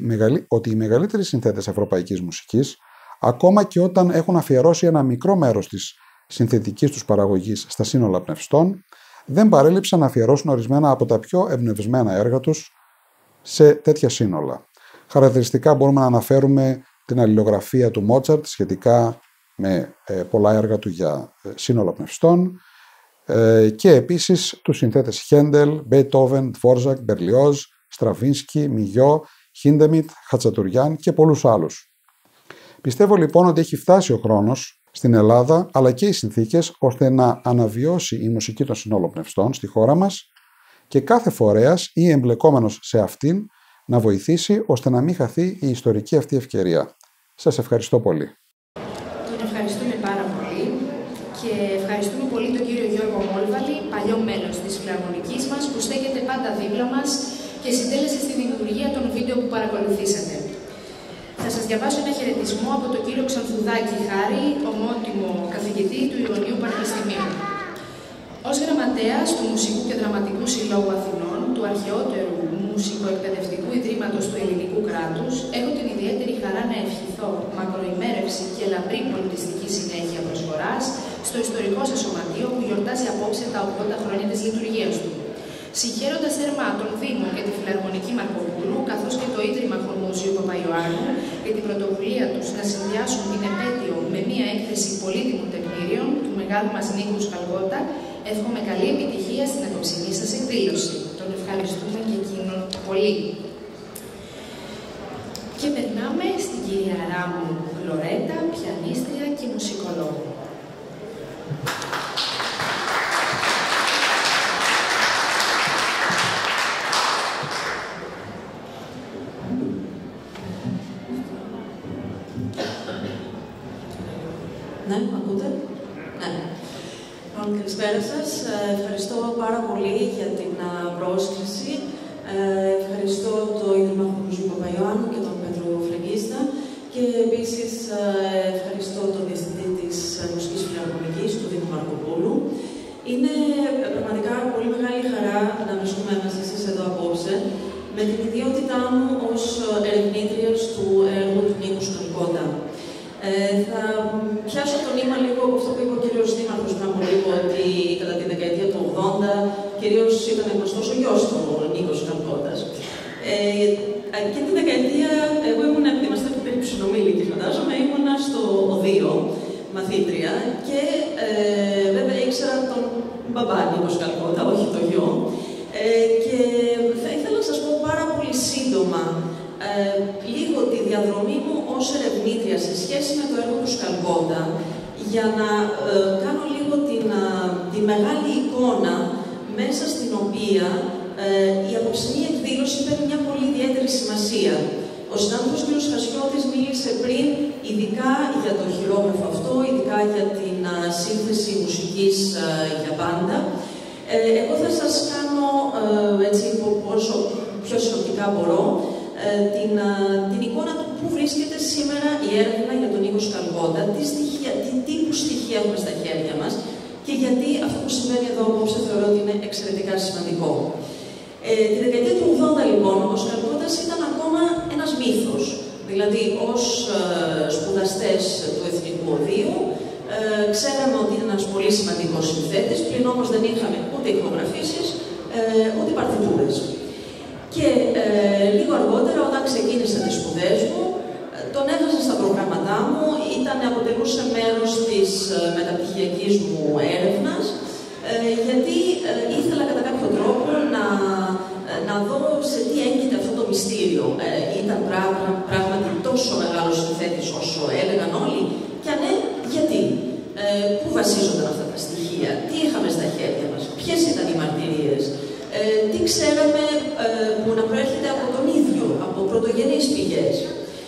ότι οι μεγαλύτεροι συνθέτες ευρωπαϊκής μουσικής, ακόμα και όταν έχουν αφιερώσει ένα μικρό μέρος της συνθετικής τους παραγωγής στα σύνολα πνευστών, δεν παρέλειψαν να αφιερώσουν ορισμένα από τα πιο εμπνευσμένα έργα τους σε τέτοια σύνολα. Χαρακτηριστικά μπορούμε να αναφέρουμε την αλληλογραφία του Μότσαρτ σχετικά με πολλά έργα του για σύνολα πνευστών, και επίσης τους συνθέτες Χέντελ, Μπέιτόβεν, Δβόρζακ, Μπερλιόζ, Στραβίνσκι, Μιγιό, Χίντεμιτ, Χατσατουριάν και πολλούς άλλους. Πιστεύω λοιπόν ότι έχει φτάσει ο χρόνος στην Ελλάδα, αλλά και οι συνθήκες, ώστε να αναβιώσει η μουσική των συνόλων πνευστών στη χώρα μας και κάθε φορέας ή εμπλεκόμενος σε αυτήν να βοηθήσει ώστε να μην χαθεί η ιστορική αυτή ευκαιρία. Σας ευχαριστώ πολύ. Τον ευχαριστούμε πάρα πολύ και ευχαριστούμε πολύ τον κύριο Γιώργο Μόλβαλη, παλιό μέλος της Φιλαρμονικής μας, που στέκεται πάντα δίπλα μας και συντέλεσε στη δημιουργία των βίντεο που παρακολουθήσατε. Θα σας διαβάσω ένα χαιρετισμό από τον κύριο Ξανθουδάκη Χάρη, ομότιμο καθηγητή του Ιωνίου Πανεπιστημίου. Ως γραμματέας του Μουσικού και Δραματικού Συλλόγου Αθηνών, του αρχαιότερου μουσικοεκπαιδευτικού ιδρύματος του ελληνικού κράτους, έχω την ιδιαίτερη χαρά να ευχηθώ μακροημέρευση και λαμπρή πολιτιστική συνέχεια προσφοράς στο ιστορικό σας σωματείο που γιορτάζει απόψε τα 80 χρόνια της λειτουργίας του. Συγχαίροντας θερμά τον Δήμο και τη Φιλαρμονική Μαρκοπούλου, καθώς και το Ίδρυμα Χορμούζιου Παπαϊωάννου για την πρωτοβουλία τους να συνδυάσουν την επέτειο με μια έκθεση πολύτιμων τεκμήριων του μεγάλου μας Νίκου Καλκότα, εύχομαι καλή επιτυχία στην απόψινή σας εκδήλωση. Τον ευχαριστούμε και εκείνον πολύ. Και περνάμε στην κυρία Ράμου Λορέτα, πιανίστρια και μουσικολόγο. Ναι, ακούτε? Ναι. Καλησπέρα σας. Ευχαριστώ πάρα πολύ για την πρόσκληση. Ευχαριστώ το Ίδρυμα Χουρμουζίου Παπαϊωάννου και τον Πέτρο Φραγκίστα και επίσης ευχαριστώ τον Διευθυντή της Μουσικής Φιλαρμονικής του Δήμου Μαρκοπούλου. Είναι πραγματικά πολύ μεγάλη χαρά να βρίσκομαι μαζί σας εδώ απόψε με την ιδιότητά μου ως ερευνήτριας του έργου του Νίκου Σκαλκότα. Θα πιάσω το νήμα λίγο από αυτό που είπε ο κύριος Δήμαρχος πριν από λίγο, ότι κατά τη δεκαετία του 80 κυρίως ήταν γνωστός ο γιος του Νίκος Σκαλκότας. Και τη δεκαετία, εγώ είμαστε περίπου συνομήλικοι φαντάζομαι, ήμουνα στο ΟΔΙΟ, μαθήτρια, και βέβαια ήξερα τον μπαμπά Νίκο Σκαλκότα, όχι το γιο. Και θα ήθελα να σας πω πάρα πολύ σύντομα λίγο τη διαδρομή μου ως ερευνήτρια σε σχέση με το έργο του Σκαλκότα, για να κάνω λίγο τη μεγάλη εικόνα μέσα στην οποία η απόψινή εκδήλωση παίρνει μια πολύ ιδιαίτερη σημασία. Ο συνάδελφος κ. Χασιώτης μίλησε πριν ειδικά για το χειρόγραφο αυτό, ειδικά για την σύνθεση μουσικής για πάντα. Εγώ θα σας κάνω, έτσι, όσο πιο συνοπτικά μπορώ, την εικόνα του πού βρίσκεται σήμερα η έρευνα για τον Νίκο Σκαλκότα, τι τύπου στοιχεία έχουμε στα χέρια μας και γιατί αυτό που συμβαίνει εδώ απόψε θεωρώ ότι είναι εξαιρετικά σημαντικό. Τη δεκαετία του 80 λοιπόν, ο Σκαλκότας ήταν ακόμα ένας μύθος. Δηλαδή, ως σπουδαστές του Εθνικού Οδείου, ξέραμε ότι είναι ένας πολύ σημαντικός συνθέτης, πλην όμως δεν είχαμε ούτε ηχογραφήσεις, ούτε παρτιτούρες. Και λίγο αργότερα, όταν ξεκίνησα τις σπουδές μου, τον έβαζα στα προγράμματά μου, αποτελούσε μέρος της μεταπτυχιακής μου έρευνας, γιατί ήθελα κατά κάποιο τρόπο να δω σε τι έγκυται αυτό το μυστήριο. Ήταν πράγματι τόσο μεγάλος συνθέτης όσο έλεγαν όλοι, και αν ναι, γιατί. Πού βασίζονταν αυτά τα στοιχεία, τι είχαμε στα χέρια μας, ποιες ήταν οι μαρτυρίες, τι ξέραμε που να προέρχεται από τον ίδιο, από πρωτογενείς πηγές.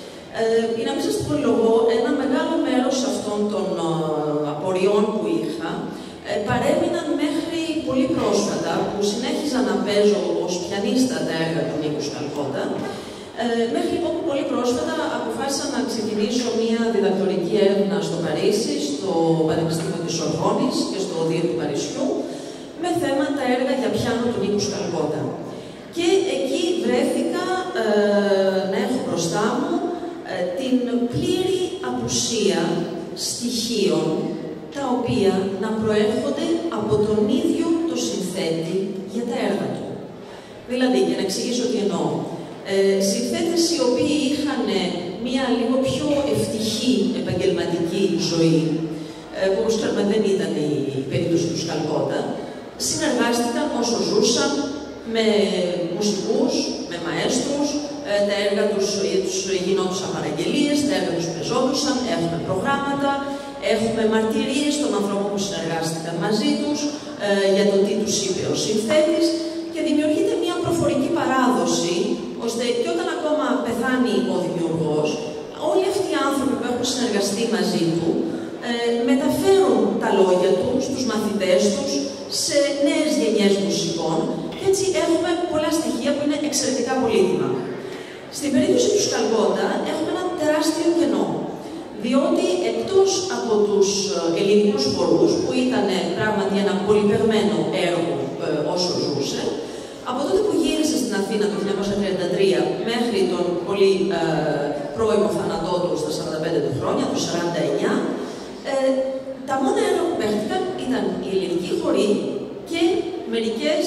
Για να μην σας πολυλογώ, ένα μεγάλο μέρος αυτών των απορριών που είχα παρέμειναν μέχρι πολύ πρόσφατα, που συνέχιζα να παίζω ως πιανίστα τα έργα του Νίκου Σκαλκότα, μέχρι που πολύ πρόσφατα αποφάσισα να ξεκινήσω μια διδακτορική έρευνα στο Παρίσι, στο Πανεπιστήμιο της Σορβόνης και στο Οδείο του Παρισιού, με θέμα τα έργα για πιάνο του Νίκου Σκαλκότα. Και εκεί βρέθηκα να έχω μπροστά μου την πλήρη απουσία στοιχείων τα οποία να προέρχονται από τον ίδιο το συνθέτη για τα έργα του. Δηλαδή, για να εξηγήσω τι εννοώ, συνθέτες οι οποίοι είχαν μία λίγο πιο ευτυχή επαγγελματική ζωή, που όπως ξέρουμε δεν ήταν η περίπτωση του Σκαλκότα, συνεργάστηκαν όσο ζούσαν με μουσικούς, με μαέστρους, τα έργα τους γινόντουσαν παραγγελίες, τα έργα τους πεζόντουσαν, έχουμε προγράμματα, έχουμε μαρτυρίες των ανθρώπων που συνεργάστηκαν μαζί τους για το τι τους είπε ο συνθέτης, και δημιουργείται μια προφορική παράδοση, ώστε και όταν ακόμα πεθάνει ο δημιουργός, όλοι αυτοί οι άνθρωποι που έχουν συνεργαστεί μαζί του μεταφέρουν τα λόγια του στους μαθητές τους, σε νέες γενιές μουσικών, και έτσι έχουμε πολλά στοιχεία που είναι εξαιρετικά πολύτιμα. Στην περίπτωση του Σκαλκότα έχουμε ένα τεράστιο κενό, διότι εκτός από τους ελληνικούς χορούς, που ήταν πράγματι ένα πολυπεγμένο έργο όσο ζούσε, από τότε που γύρισε στην Αθήνα το 1933 μέχρι τον πολύ πρώιμο θάνατό του στα 45 του χρόνια, το 49, τα μόνα έργα που παίχτηκαν ήταν η ελληνική χορή και μερικές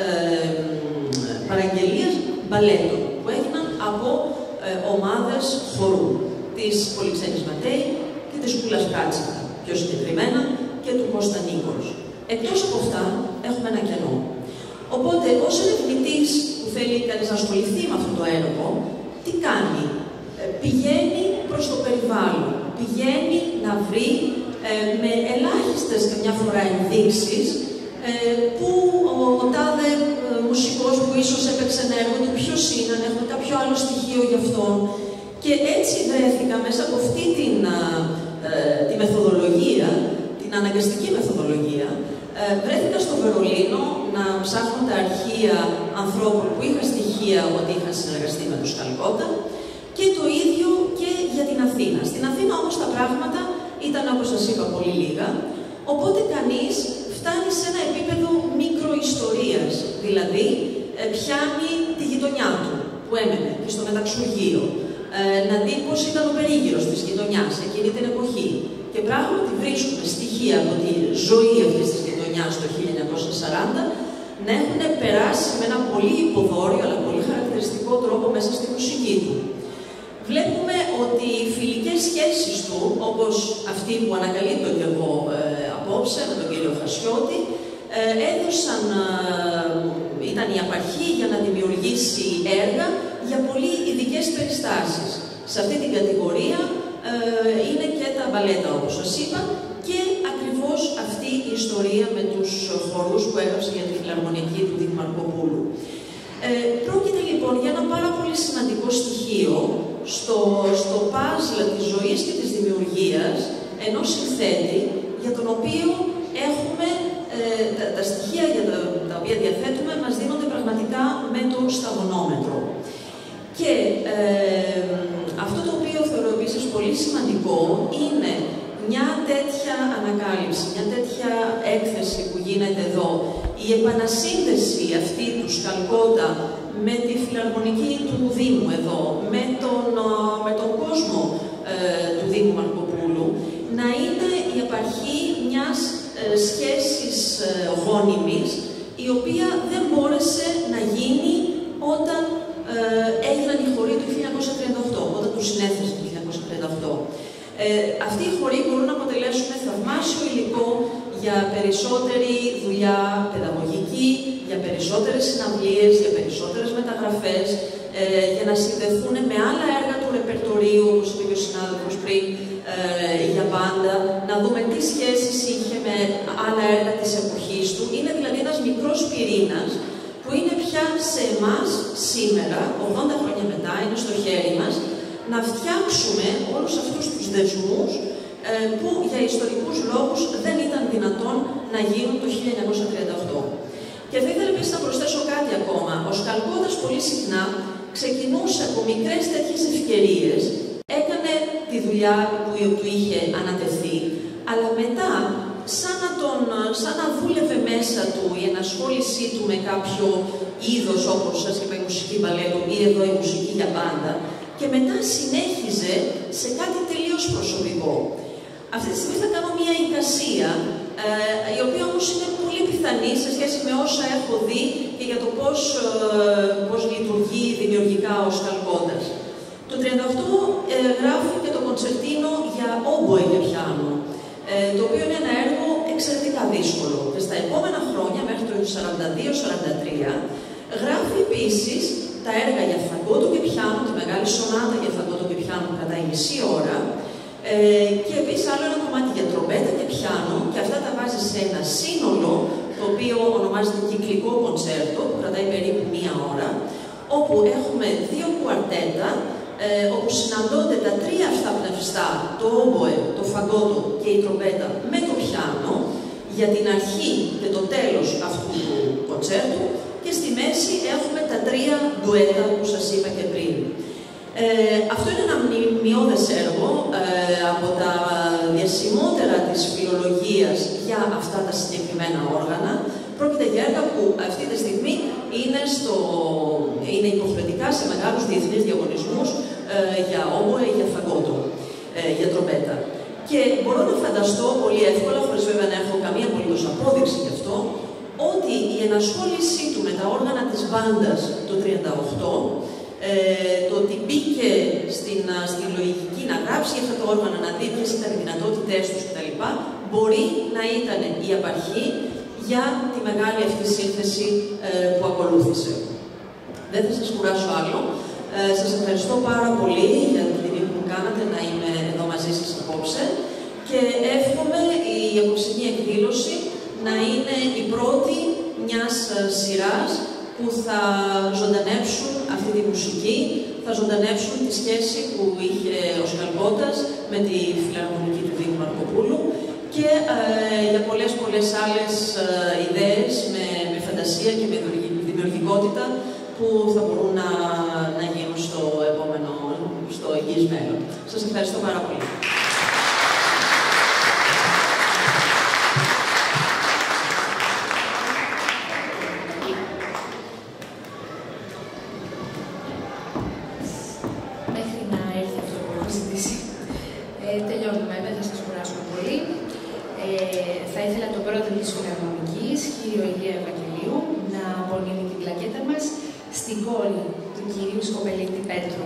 παραγγελίες μπαλέτων που έγιναν από ομάδες χορού της Πολυξένης Ματέη και της Κούλας Κάτσικα, πιο συγκεκριμένα, και του Κώστα Νίκολς. Εκτός από αυτά έχουμε ένα κενό. Οπότε, ως ερευνητής που θέλει κανείς να ασχοληθεί με αυτό το έργο, τι κάνει? Πηγαίνει προς το περιβάλλον, πηγαίνει να βρει με ελάχιστες καμιά φορά ενδείξεις που ο τάδε μουσικός που ίσως έπαιξε ένα έργο του ποιος είναι, αν έχουμε κάποιο άλλο στοιχείο γι' αυτόν. Και έτσι βρέθηκα μέσα από αυτή τη μεθοδολογία, την αναγκαστική μεθοδολογία, Βρέθηκα στο Βερολίνο να ψάχνω τα αρχεία ανθρώπων που είχαν στοιχεία ότι είχαν συνεργαστεί με τους Καλκότα και το ίδιο και για την Αθήνα. Στην Αθήνα όμως τα πράγματα ήταν, όπως σας είπα, πολύ λίγα, οπότε κανείς φτάνει σε ένα επίπεδο μικροϊστορίας, δηλαδή πιάνει τη γειτονιά του που έμενε και στο μεταξουργείο, να δει πώς ήταν ο περίγυρος της γειτονιάς εκείνη την εποχή. Και πράγματι βρίσκουμε στοιχεία από τη ζωή αυτής της γειτονιάς το 1940 να έχουν περάσει με ένα πολύ υποδόριο αλλά πολύ χαρακτηριστικό τρόπο μέσα στη μουσική του. Βλέπουμε ότι οι φιλικές σχέσεις του, όπως αυτή που ανακαλύπτω και εγώ απόψε με τον κύριο Χασιώτη, ήταν η απαρχή για να δημιουργήσει έργα για πολύ ειδικές περιστάσεις. Σε αυτή την κατηγορία είναι και τα μπαλέτα, όπως σας είπα, και ακριβώς αυτή η ιστορία με τους χορούς που έγραψε για τη φιλαρμονική του Δήμου Μαρκοπούλου. Πρόκειται λοιπόν για ένα πάρα πολύ σημαντικό στοιχείο στο παζλ της ζωής και της δημιουργίας ενός συνθέτη, για τον οποίο έχουμε τα στοιχεία για τα οποία διαθέτουμε μας δίνονται πραγματικά με το σταγονόμετρο. Και αυτό το οποίο θεωρώ επίσης πολύ σημαντικό είναι μια τέτοια ανακάλυψη, μια τέτοια έκθεση που γίνεται εδώ, η επανασύνδεση αυτή του Καλκότα με τη φιλαρμονική του Δήμου εδώ, με τον κόσμο του Δήμου Μαρκοπούλου, να είναι η απαρχή μιας σχέσης γόνιμης, η οποία δεν μπόρεσε να γίνει όταν έγιναν οι χοροί του 1938, όταν τους συνέθεσε το 1938. Αυτοί οι χοροί μπορούν να αποτελέσουν θαυμάσιο υλικό για περισσότερη δουλειά παιδαγωγική, για περισσότερες συναυλίες, για περισσότερες μεταγραφές, για να συνδεθούν με άλλα έργα του ρεπερτορίου, όπως είπε και ο συνάδελφος πριν, για πάντα, να δούμε τι σχέσεις είχε με άλλα έργα της εποχής του. Είναι δηλαδή ένας μικρός πυρήνας που είναι πια σε εμάς σήμερα, 80 χρόνια μετά, είναι στο χέρι μας, να φτιάξουμε όλους αυτούς τους δεσμούς που για ιστορικούς λόγους δεν ήταν δυνατόν να γίνουν το 1938. Και θα ήθελα επίσης να προσθέσω κάτι ακόμα. Ο Καλκώτας πολύ συχνά ξεκινούσε από μικρές τέτοιες ευκαιρίες, έκανε τη δουλειά που του είχε ανατεθεί, αλλά μετά, σαν να δούλευε μέσα του η ενασχόλησή του με κάποιο είδος, όπως σας είπα, η μουσική μπαλέτου ή εδώ η μουσική για πάντα, και μετά συνέχιζε σε κάτι τελείως προσωπικό. Αυτή τη στιγμή θα κάνω μία εικασία, η οποία όμως είναι πολύ πιθανή σε σχέση με όσα έχω δει και για το πώς λειτουργεί δημιουργικά ο Καλκώτας. Το 1938 γράφει και το κοντσερτίνο για όμποε και πιάνο, το οποίο είναι ένα έργο εξαιρετικά δύσκολο. Και στα επόμενα χρόνια, μέχρι το 1942-1943, γράφει επίσης τα έργα για φαγκότο και πιάνο, τη μεγάλη σονάτα για φαγκότο και πιάνο που κρατάει μισή ώρα, και επίσης άλλο ένα κομμάτι για τρομπέτα και πιάνο, και αυτά τα βάζει σε ένα σύνολο, το οποίο ονομάζεται κυκλικό κοντσέρτο, που κρατάει περίπου μία ώρα, όπου έχουμε δύο κουαρτέτα, όπου συναντώνται τα τρία αυτά πνευστά, το όμποε, το φαγκότο και η τρομπέτα με το πιάνο, για την αρχή και το τέλος αυτού του κοντσέρτου, και στη μέση έχουμε τα τρία ντουέτα που σας είπα και πριν. Αυτό είναι ένα μνημειώδες έργο από τα διασημότερα της φιλολογίας για αυτά τα συγκεκριμένα όργανα. Πρόκειται για έργα που αυτή τη στιγμή είναι υποχρεωτικά σε μεγάλους διεθνείς διαγωνισμούς για όμποε ή για φαγκότο, για τρομπέτα. Και μπορώ να φανταστώ πολύ εύκολα, χωρίς βέβαια να έχω καμία απολύτως απόδειξη γι' αυτό, ότι η ενασχόλησή του με τα όργανα της μπάντας το 1938, το ότι μπήκε στην λογική να γράψει αυτά τα όργανα, να δει ποιες ήταν οι δυνατότητές τους κτλ., μπορεί να ήταν η απαρχή για τη μεγάλη αυτή σύνθεση που ακολούθησε. Δεν θα σας κουράσω άλλο. Σας ευχαριστώ πάρα πολύ για την τιμή που μου κάνατε να είμαι εδώ μαζί σας απόψε και εύχομαι η απόψινή εκδήλωση να είναι η πρώτη μιας σειράς που θα ζωντανέψουν αυτή τη μουσική, θα ζωντανέψουν τη σχέση που είχε ο Καλκώτας με τη φιλαρμονική του Δήμου Μαρκοπούλου και για πολλές άλλες ιδέες με φαντασία και με δημιουργικότητα που θα μπορούν να γίνουν στο εγγύς μέλλον. Σας ευχαριστώ πάρα πολύ. Μέχρι να έρθει αυτό που έχω ζητήσει. Τελειώνουμε, δεν θα σας κουράσουμε πολύ. Θα ήθελα τον πρόεδρο της Φιλαρμονικής, κύριο Ηλία Ευαγγελίου, να απονείμει την πλακέτα μας στην κόρη του κυρίου Σκοπελίτη Πέτρου.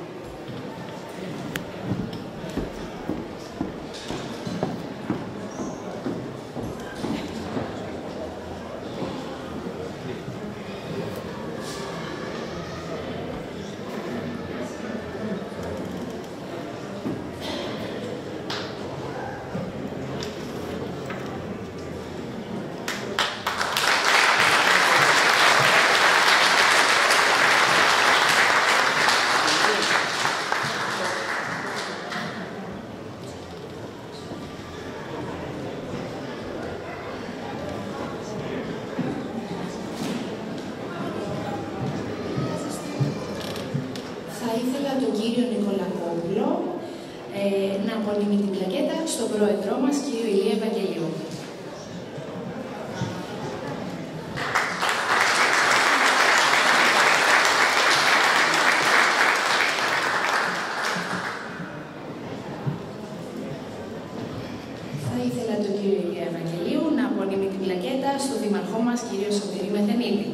Θα ήθελα τον κύριο Νικολακόπουλο να απονείμει την πλακέτα στον πρόεδρό μας, κύριο Ηλία Ευαγγελίου. Θα ήθελα τον κύριο Ηλία Ευαγγελίου να απονείμει την πλακέτα στον δήμαρχό μας, κύριο Σωτήρη Μεθενίδη.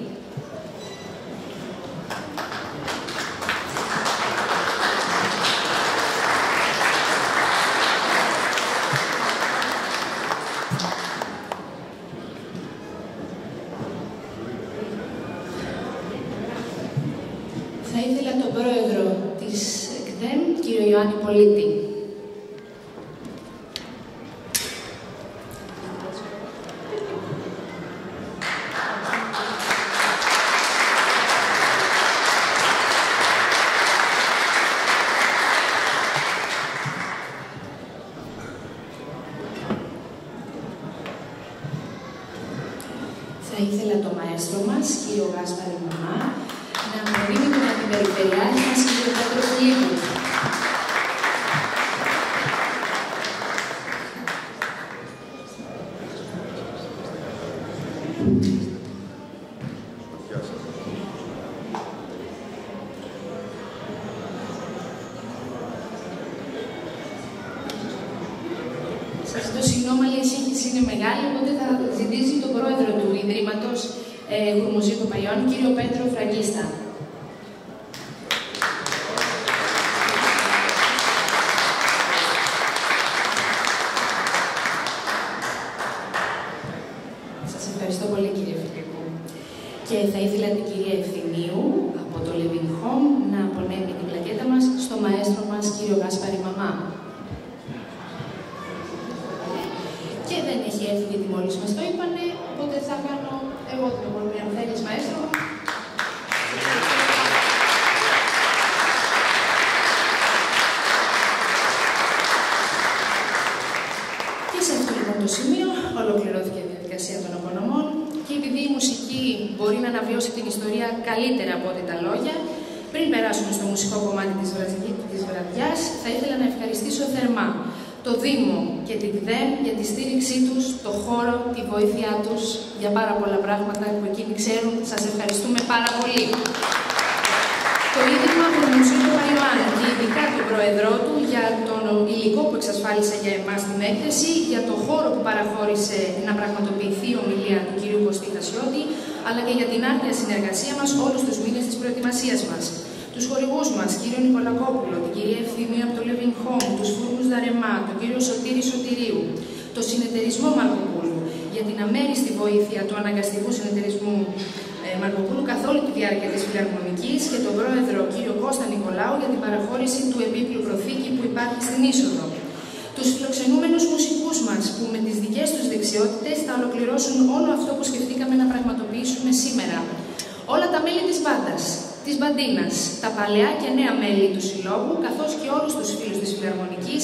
Θα ήθελα τον πρόεδρο της ΕΚΔΕΜ, κύριο Ιωάννη Πολίτη. Θα ήθελα το μαέστρο μας, κύριο Γάσπαρη Μαμά, να απονείμει τον αντιπεριφερειάρχη μας, κύριο Πέτρο Φιλίππου. Σας ζητώ συγγνώμη, αλλά η σύγχυση είναι μεγάλη, οπότε θα ζητήσει τον πρόεδρο του Ιδρύματος Χουρμουζίου Παπαϊωάννου, κύριο Πέτρο Φραγκίστα. Σας ευχαριστώ πολύ, κύριε Φιλίππου. Και θα ήθελα την κυρία Ευθυμίου από το Living Home να απονέμει την πλακέτα μας στο μαέστρο μας, κύριο Γάσπαρη Μαμά. Και δεν έχει έρθει γιατί μόλις μας το είπανε, οπότε θα κάνω εγώ την απονομία, αν θέλεις, μαέστρο. Και σε αυτό λοιπόν το σημείο ολοκληρώθηκε η διαδικασία των απονομών και επειδή η μουσική μπορεί να αναβιώσει την ιστορία καλύτερα από ό,τι τα λόγια, πριν περάσουμε στο μουσικό κομμάτι της βραδιάς, θα ήθελα να ευχαριστήσω θερμά το Δήμο και την ΚΔΕΜ για τη στήριξή τους, το χώρο, τη βοήθειά τους για πάρα πολλά πράγματα που εκείνοι ξέρουν. Σας ευχαριστούμε πάρα πολύ. Το Ίδρυμα Χουρμουζίου Παπαϊωάννου και ειδικά τον Πρόεδρό του για τον υλικό που εξασφάλισε για εμάς την έκθεση, για το χώρο που παραχώρησε να πραγματοποιηθεί η ομιλία του κ. Κωστή Χασιώτη, αλλά και για την άρτια συνεργασία μας όλους τους μήνες της προετοιμασίας μας. Τους χορηγούς μας, κύριο Νικολακόπουλο, την κυρία Ευθύμια από το Living Home, τους φούρνους Δαρεμά, τον κύριο Σωτήρη Σωτηρίου, το συνεταιρισμό Μαρκοπούλου για την αμέριστη βοήθεια του αναγκαστικού συνεταιρισμού Μαρκοπούλου καθ' όλη τη διάρκεια της Φιλαρμονικής και τον πρόεδρο κύριο Κώστα Νικολάου για την παραχώρηση του επίπλου προθήκη που υπάρχει στην είσοδο. Τους φιλοξενούμενους μουσικούς μας που με τις δικές τους δεξιότητες θα ολοκληρώσουν όλο αυτό που σκεφτήκαμε να πραγματοποιήσουμε σήμερα. Όλα τα μέλη της μπάντας, της μπαντίνας, τα παλαιά και νέα μέλη του Συλλόγου, καθώς και όλους τους φίλους της Φιλαρμονικής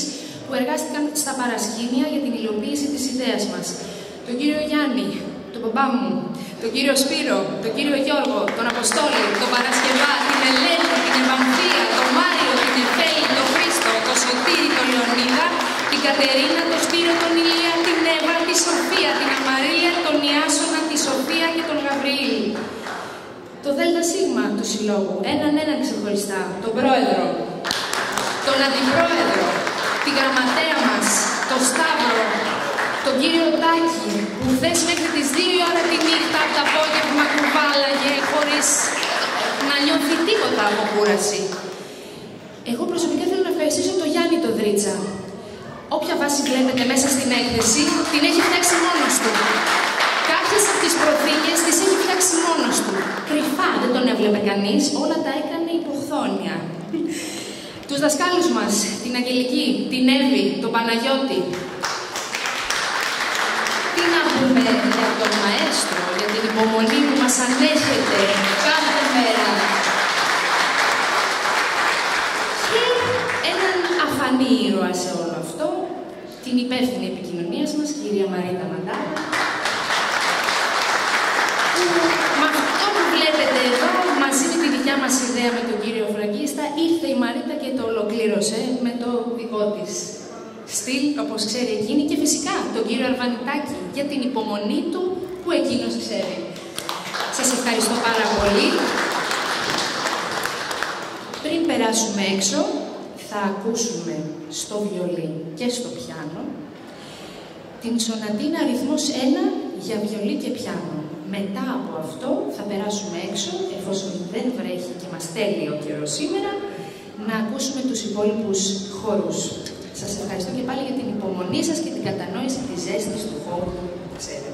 που εργάστηκαν στα παρασκήνια για την υλοποίηση της ιδέας μας. Τον κύριο Γιάννη, τον μπαμπά μου, τον κύριο Σπύρο, τον κύριο Γιώργο, τον Αποστόλη, τον Παρασκευά, την Ελένη, την Ευαμφία, τον Μάριο, την Εφέλη, τον Χρήστο, τον Σωτήρη, τον Λεωνίδα, την Κατερίνα, τον Σπύρο, τον Ηλία, την Εύα, τη Σοφία, την Αμαρία, τον Ιάσονα, τη Σοφία και τον Γαβριήλ. Το ΔΣ του Συλλόγου, έναν ξεχωριστά, τον Πρόεδρο, τον Αντιπρόεδρο, τη Γραμματέα μας, τον Σταύρο, τον κύριο Τάκη, που χθες μέχρι τις 2 η ώρα τη νύχτα από το απόγευμα κουβάλαγε χωρίς να νιώθει τίποτα από κούραση. Εγώ προσωπικά θέλω να ευχαριστήσω τον Γιάννη τον Δρίτσα. Όποια βάση βλέπετε μέσα στην έκθεση, την έχει φτιάξει μόνος του. Κάποιες από τις προθήκες τις έχει φτιάξει μόνος του. Κρυφά, δεν τον έβλεπε κανείς, όλα τα έκανε υποχθόνια. Τους δασκάλους μας, την Αγγελική, την Εύη, τον Παναγιώτη. Τι να πούμε για τον Μαέστρο, για την υπομονή που μας ανέχεται κάθε μέρα. Και έναν αφανή ήρωα σε όλο αυτό, την υπεύθυνη επικοινωνίας μας, κυρία Μαρίτα Μαντάρα, που με αυτό που βλέπετε εδώ, μαζί με τη δικιά μας ιδέα με τον κύριο Φραγκίστα, ήρθε η Μαρίτα και το ολοκλήρωσε με το δικό της στυλ, όπως ξέρει εκείνη, και φυσικά τον κύριο Αρβανιτάκη για την υπομονή του που εκείνος ξέρει. Σας ευχαριστώ πάρα πολύ. Πριν περάσουμε έξω, θα ακούσουμε στο βιολί και στο πιάνο την σονατίνα αριθμός 1 για βιολί και πιάνο. Μετά από αυτό θα περάσουμε έξω, εφόσον δεν βρέχει και μας τέλει ο καιρός σήμερα, να ακούσουμε τους υπόλοιπους χορούς. Σας ευχαριστώ και πάλι για την υπομονή σας και την κατανόηση της ζέστης του χώρου που ξέρετε.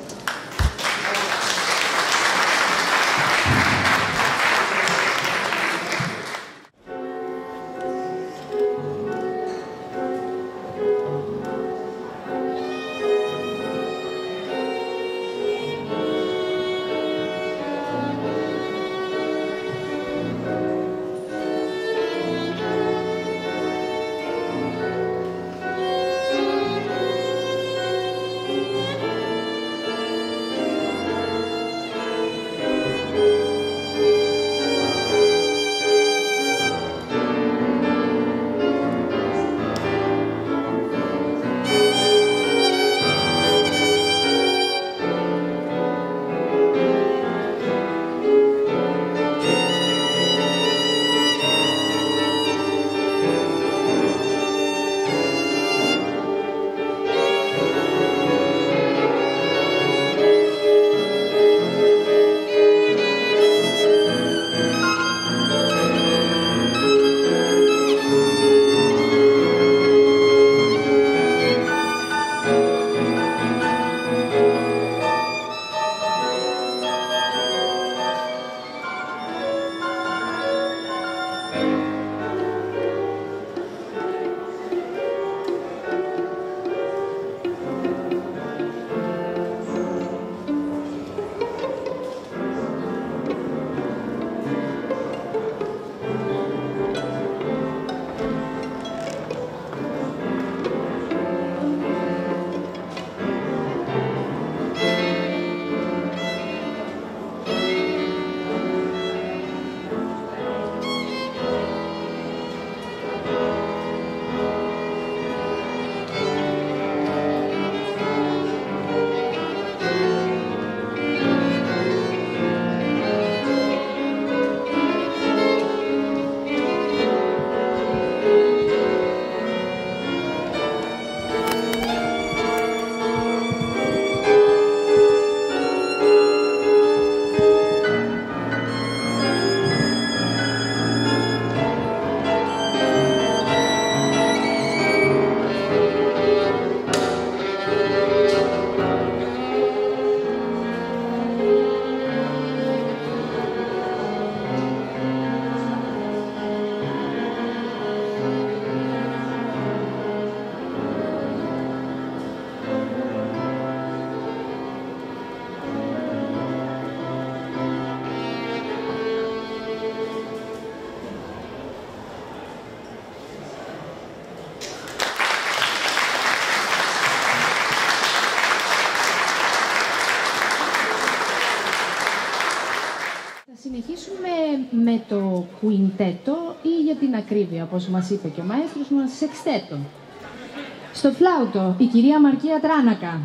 το κουιντέτο ή για την ακρίβεια, όπως μας είπε και ο μαέστρος μας, σεξτέτο. Στο φλάουτο, η κυρία Μαρκία Τράνακα.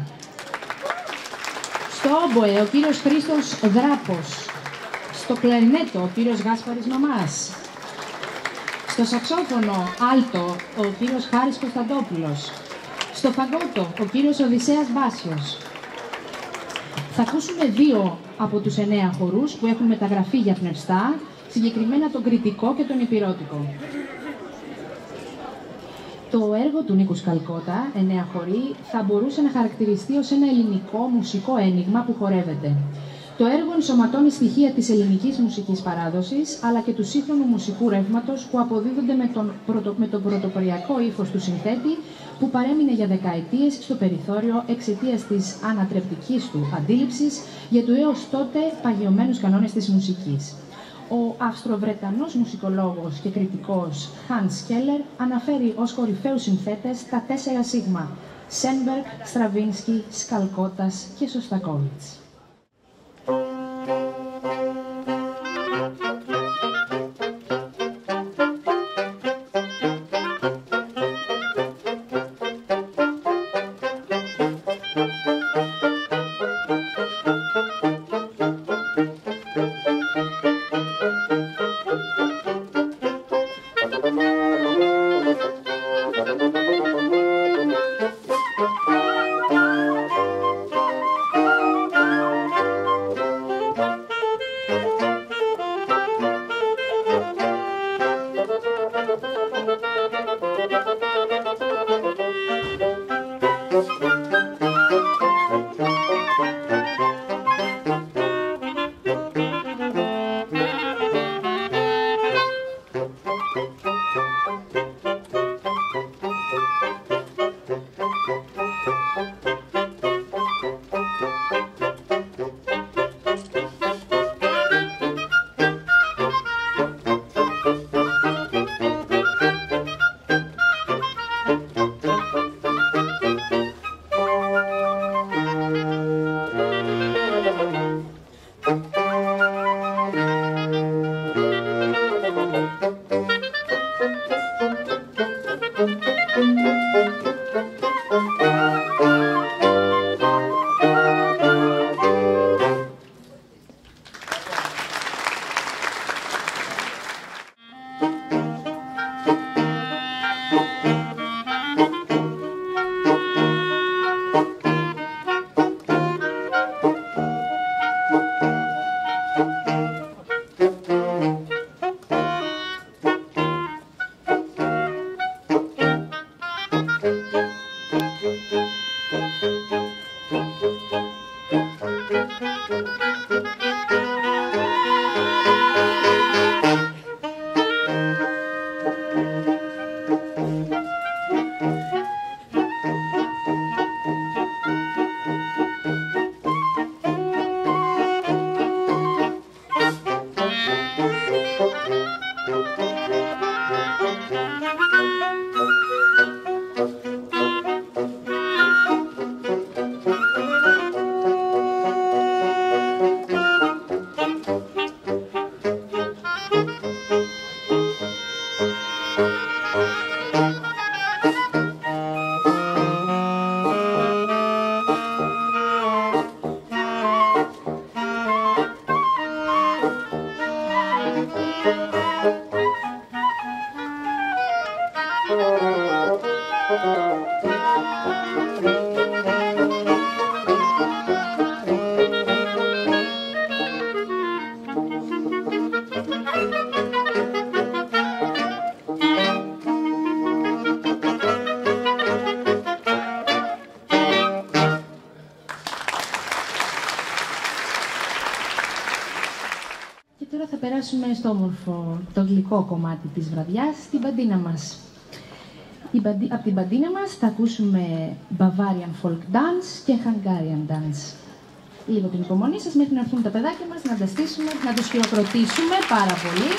Στο όμποε, ο κύριος Χρήστος Δράπος. Στο κλαρινέτο, ο κύριος Γάσπαρης Μαμάς. Στο σαξόφωνο, άλτο, ο κύριος Χάρης Κωνσταντόπουλος. Στο φαγότο, ο κύριος Οδυσσέας Μπάσιος. Θα ακούσουμε 2 από τους 9 χορούς που έχουν μεταγραφεί για πνευστά, συγκεκριμένα τον κριτικό και τον υπηρώτικο. Το έργο του Νίκου Σκαλκότα, 9 χοροί, θα μπορούσε να χαρακτηριστεί ως ένα ελληνικό μουσικό ένιγμα που χορεύεται. Το έργο ενσωματώνει στοιχεία της ελληνικής μουσικής παράδοσης, αλλά και του σύγχρονου μουσικού ρεύματος που αποδίδονται με τον πρωτοποριακό ύφος του συνθέτη, που παρέμεινε για δεκαετίες στο περιθώριο εξαιτίας της ανατρεπτικής του αντίληψης για του έως τότε παγιωμένους κανόνες της μουσικής. Ο Αυστροβρετανός μουσικολόγος και κριτικός Hans Keller αναφέρει ως κορυφαίους συνθέτες τα 4 σίγμα: Σένμπεργκ, Στραβίνσκι, Σκαλκότας και Σωστακόβιτς. Περάσουμε στο όμορφο, το γλυκό κομμάτι της βραδιάς, την μπαντίνα μας. Από την μπαντίνα μας θα ακούσουμε Bavarian Folk Dance και Hungarian Dance. Λίγο την υπομονή σας μέχρι να έρθουν τα παιδάκια μας, να τα στήσουμε, να τους χειροκροτήσουμε πάρα πολύ.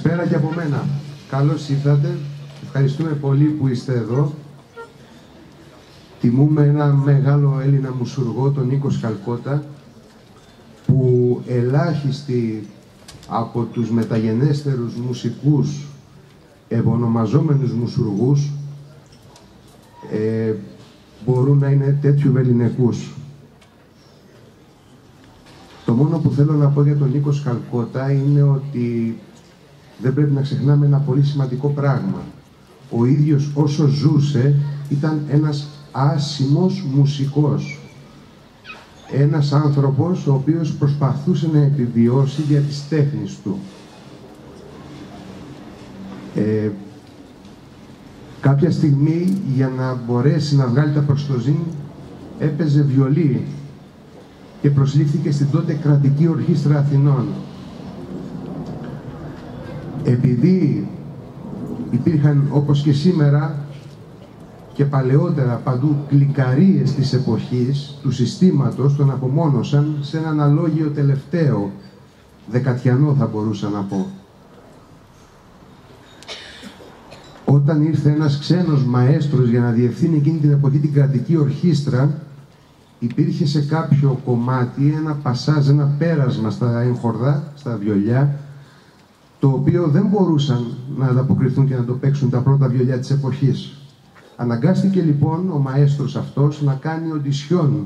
Καλησπέρα και από μένα. Καλώς ήρθατε. Ευχαριστούμε πολύ που είστε εδώ. Τιμούμε ένα μεγάλο Έλληνα μουσουργό, τον Νίκο Σκαλκότα, που ελάχιστοι από τους μεταγενέστερους μουσικούς ευονομαζόμενους μουσουργούς μπορούν να είναι τέτοιου ελληνικούς. Το μόνο που θέλω να πω για τον Νίκο Σκαλκότα είναι ότι δεν πρέπει να ξεχνάμε ένα πολύ σημαντικό πράγμα. Ο ίδιος όσο ζούσε ήταν ένας άσημος μουσικός. Ένας άνθρωπος ο οποίος προσπαθούσε να επιβιώσει για τις τέχνες του. Κάποια στιγμή για να μπορέσει να βγάλει τα προστοζήν έπαιζε βιολί και προσλήφθηκε στην τότε Κρατική Ορχήστρα Αθηνών. Επειδή υπήρχαν όπως και σήμερα και παλαιότερα παντού κλικαρίες της εποχής, του συστήματος, τον απομόνωσαν σε έναν αλόγιο τελευταίο, δεκατιανό θα μπορούσα να πω. Όταν ήρθε ένας ξένος μαέστρος για να διευθύνει εκείνη την εποχή την Κρατική Ορχήστρα, υπήρχε σε κάποιο κομμάτι ένα πασάζ, ένα πέρασμα στα έγχορδα, στα βιολιά, το οποίο δεν μπορούσαν να ανταποκριθούν και να το παίξουν τα πρώτα βιολιά της εποχής. Αναγκάστηκε λοιπόν ο μαέστρος αυτός να κάνει οντισιόν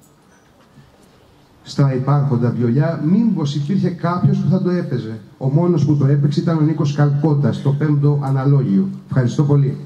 στα υπάρχοντα βιολιά, μήπως υπήρχε κάποιος που θα το έπαιζε. Ο μόνος που το έπαιξε ήταν ο Νίκος Σκαλκώτας, το 5ο αναλόγιο. Ευχαριστώ πολύ.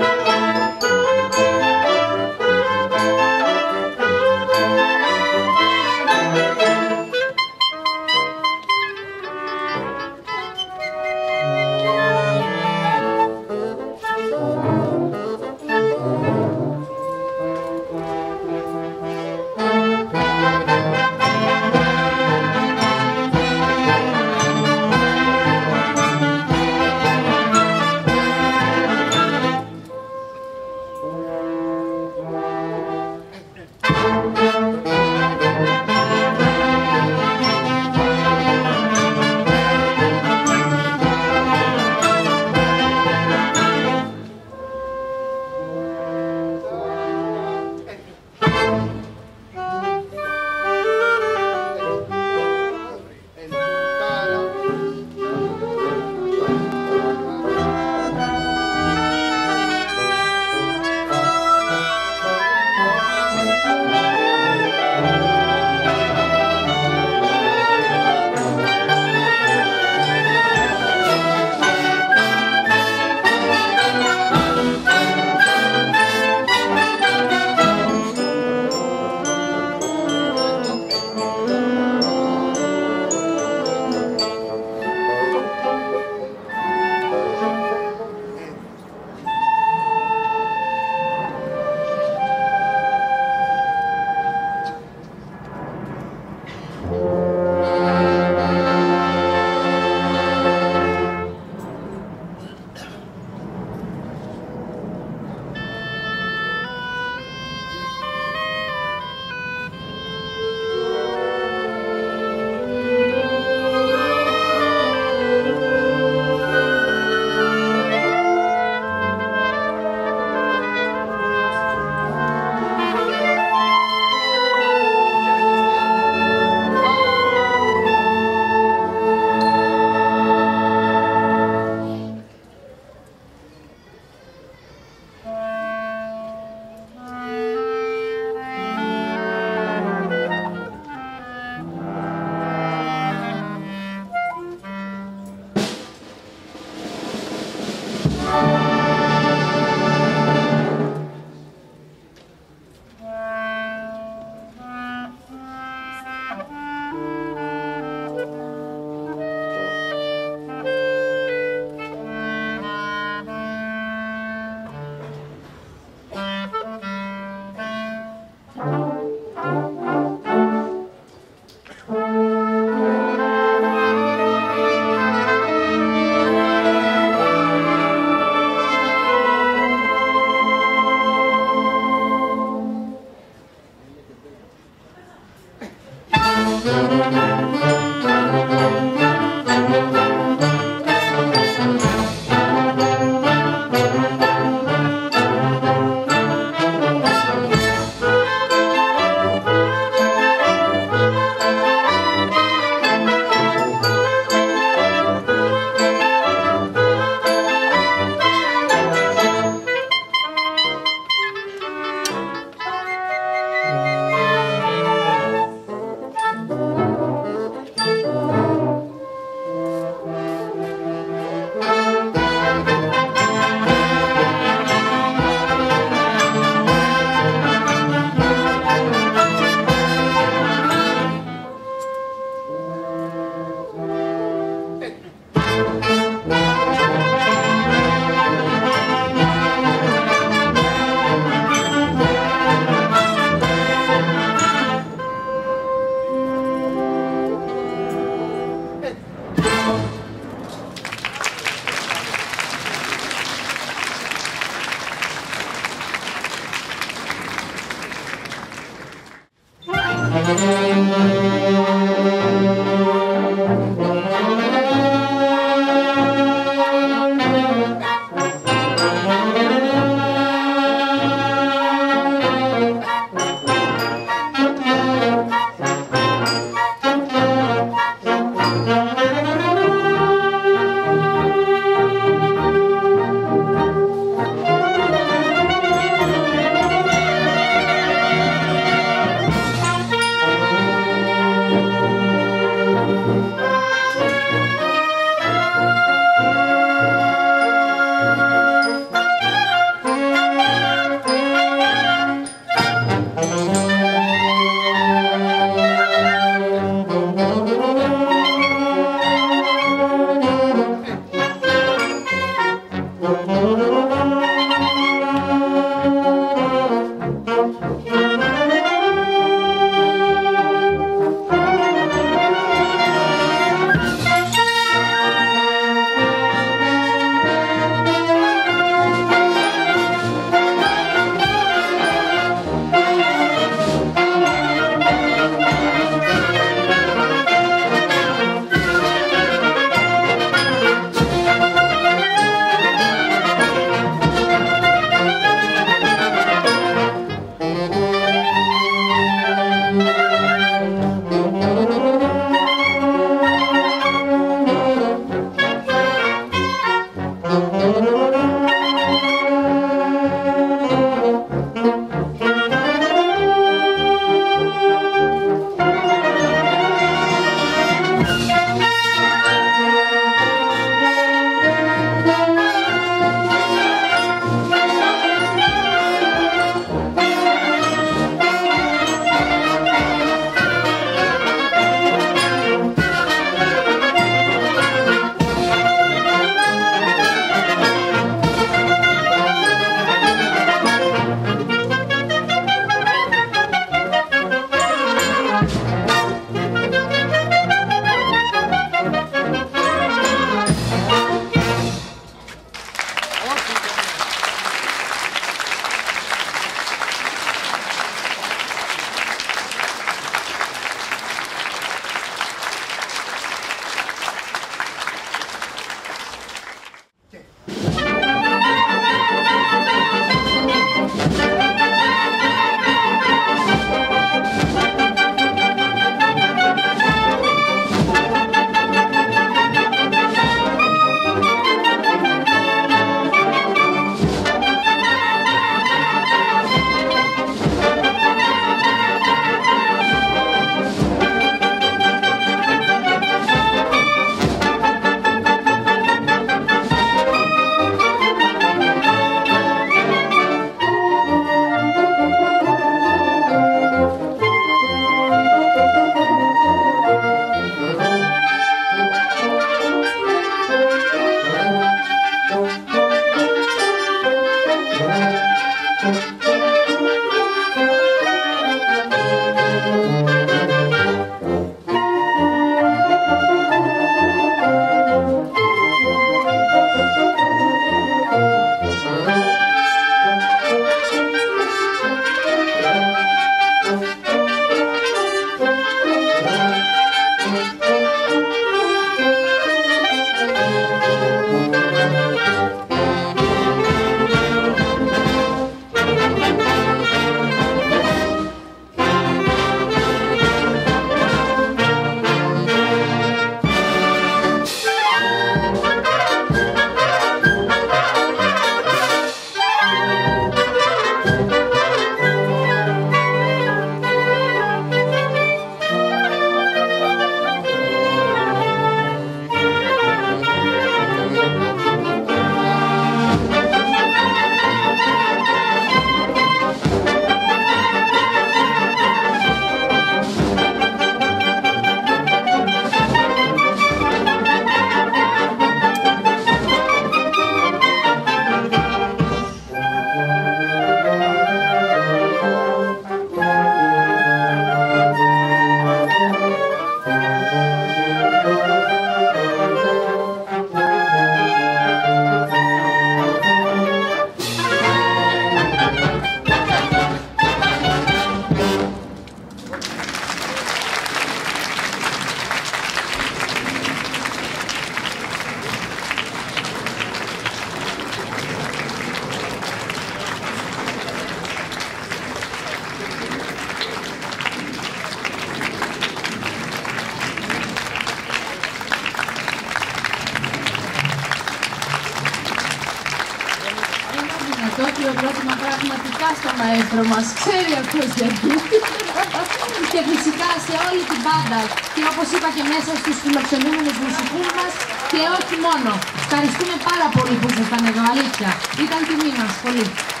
το χειροκρότημα πραγματικά στο μαέστρο μας. Ξέρει αυτός γιατί. Και φυσικά σε όλη την μπάντα. Και όπως είπα και μέσα στους φιλοξενούμενους μουσικούς μας. Και όχι μόνο. Ευχαριστούμε πάρα πολύ που ήσασταν εδώ, αλήθεια. Ήταν τιμή μας. Πολύ.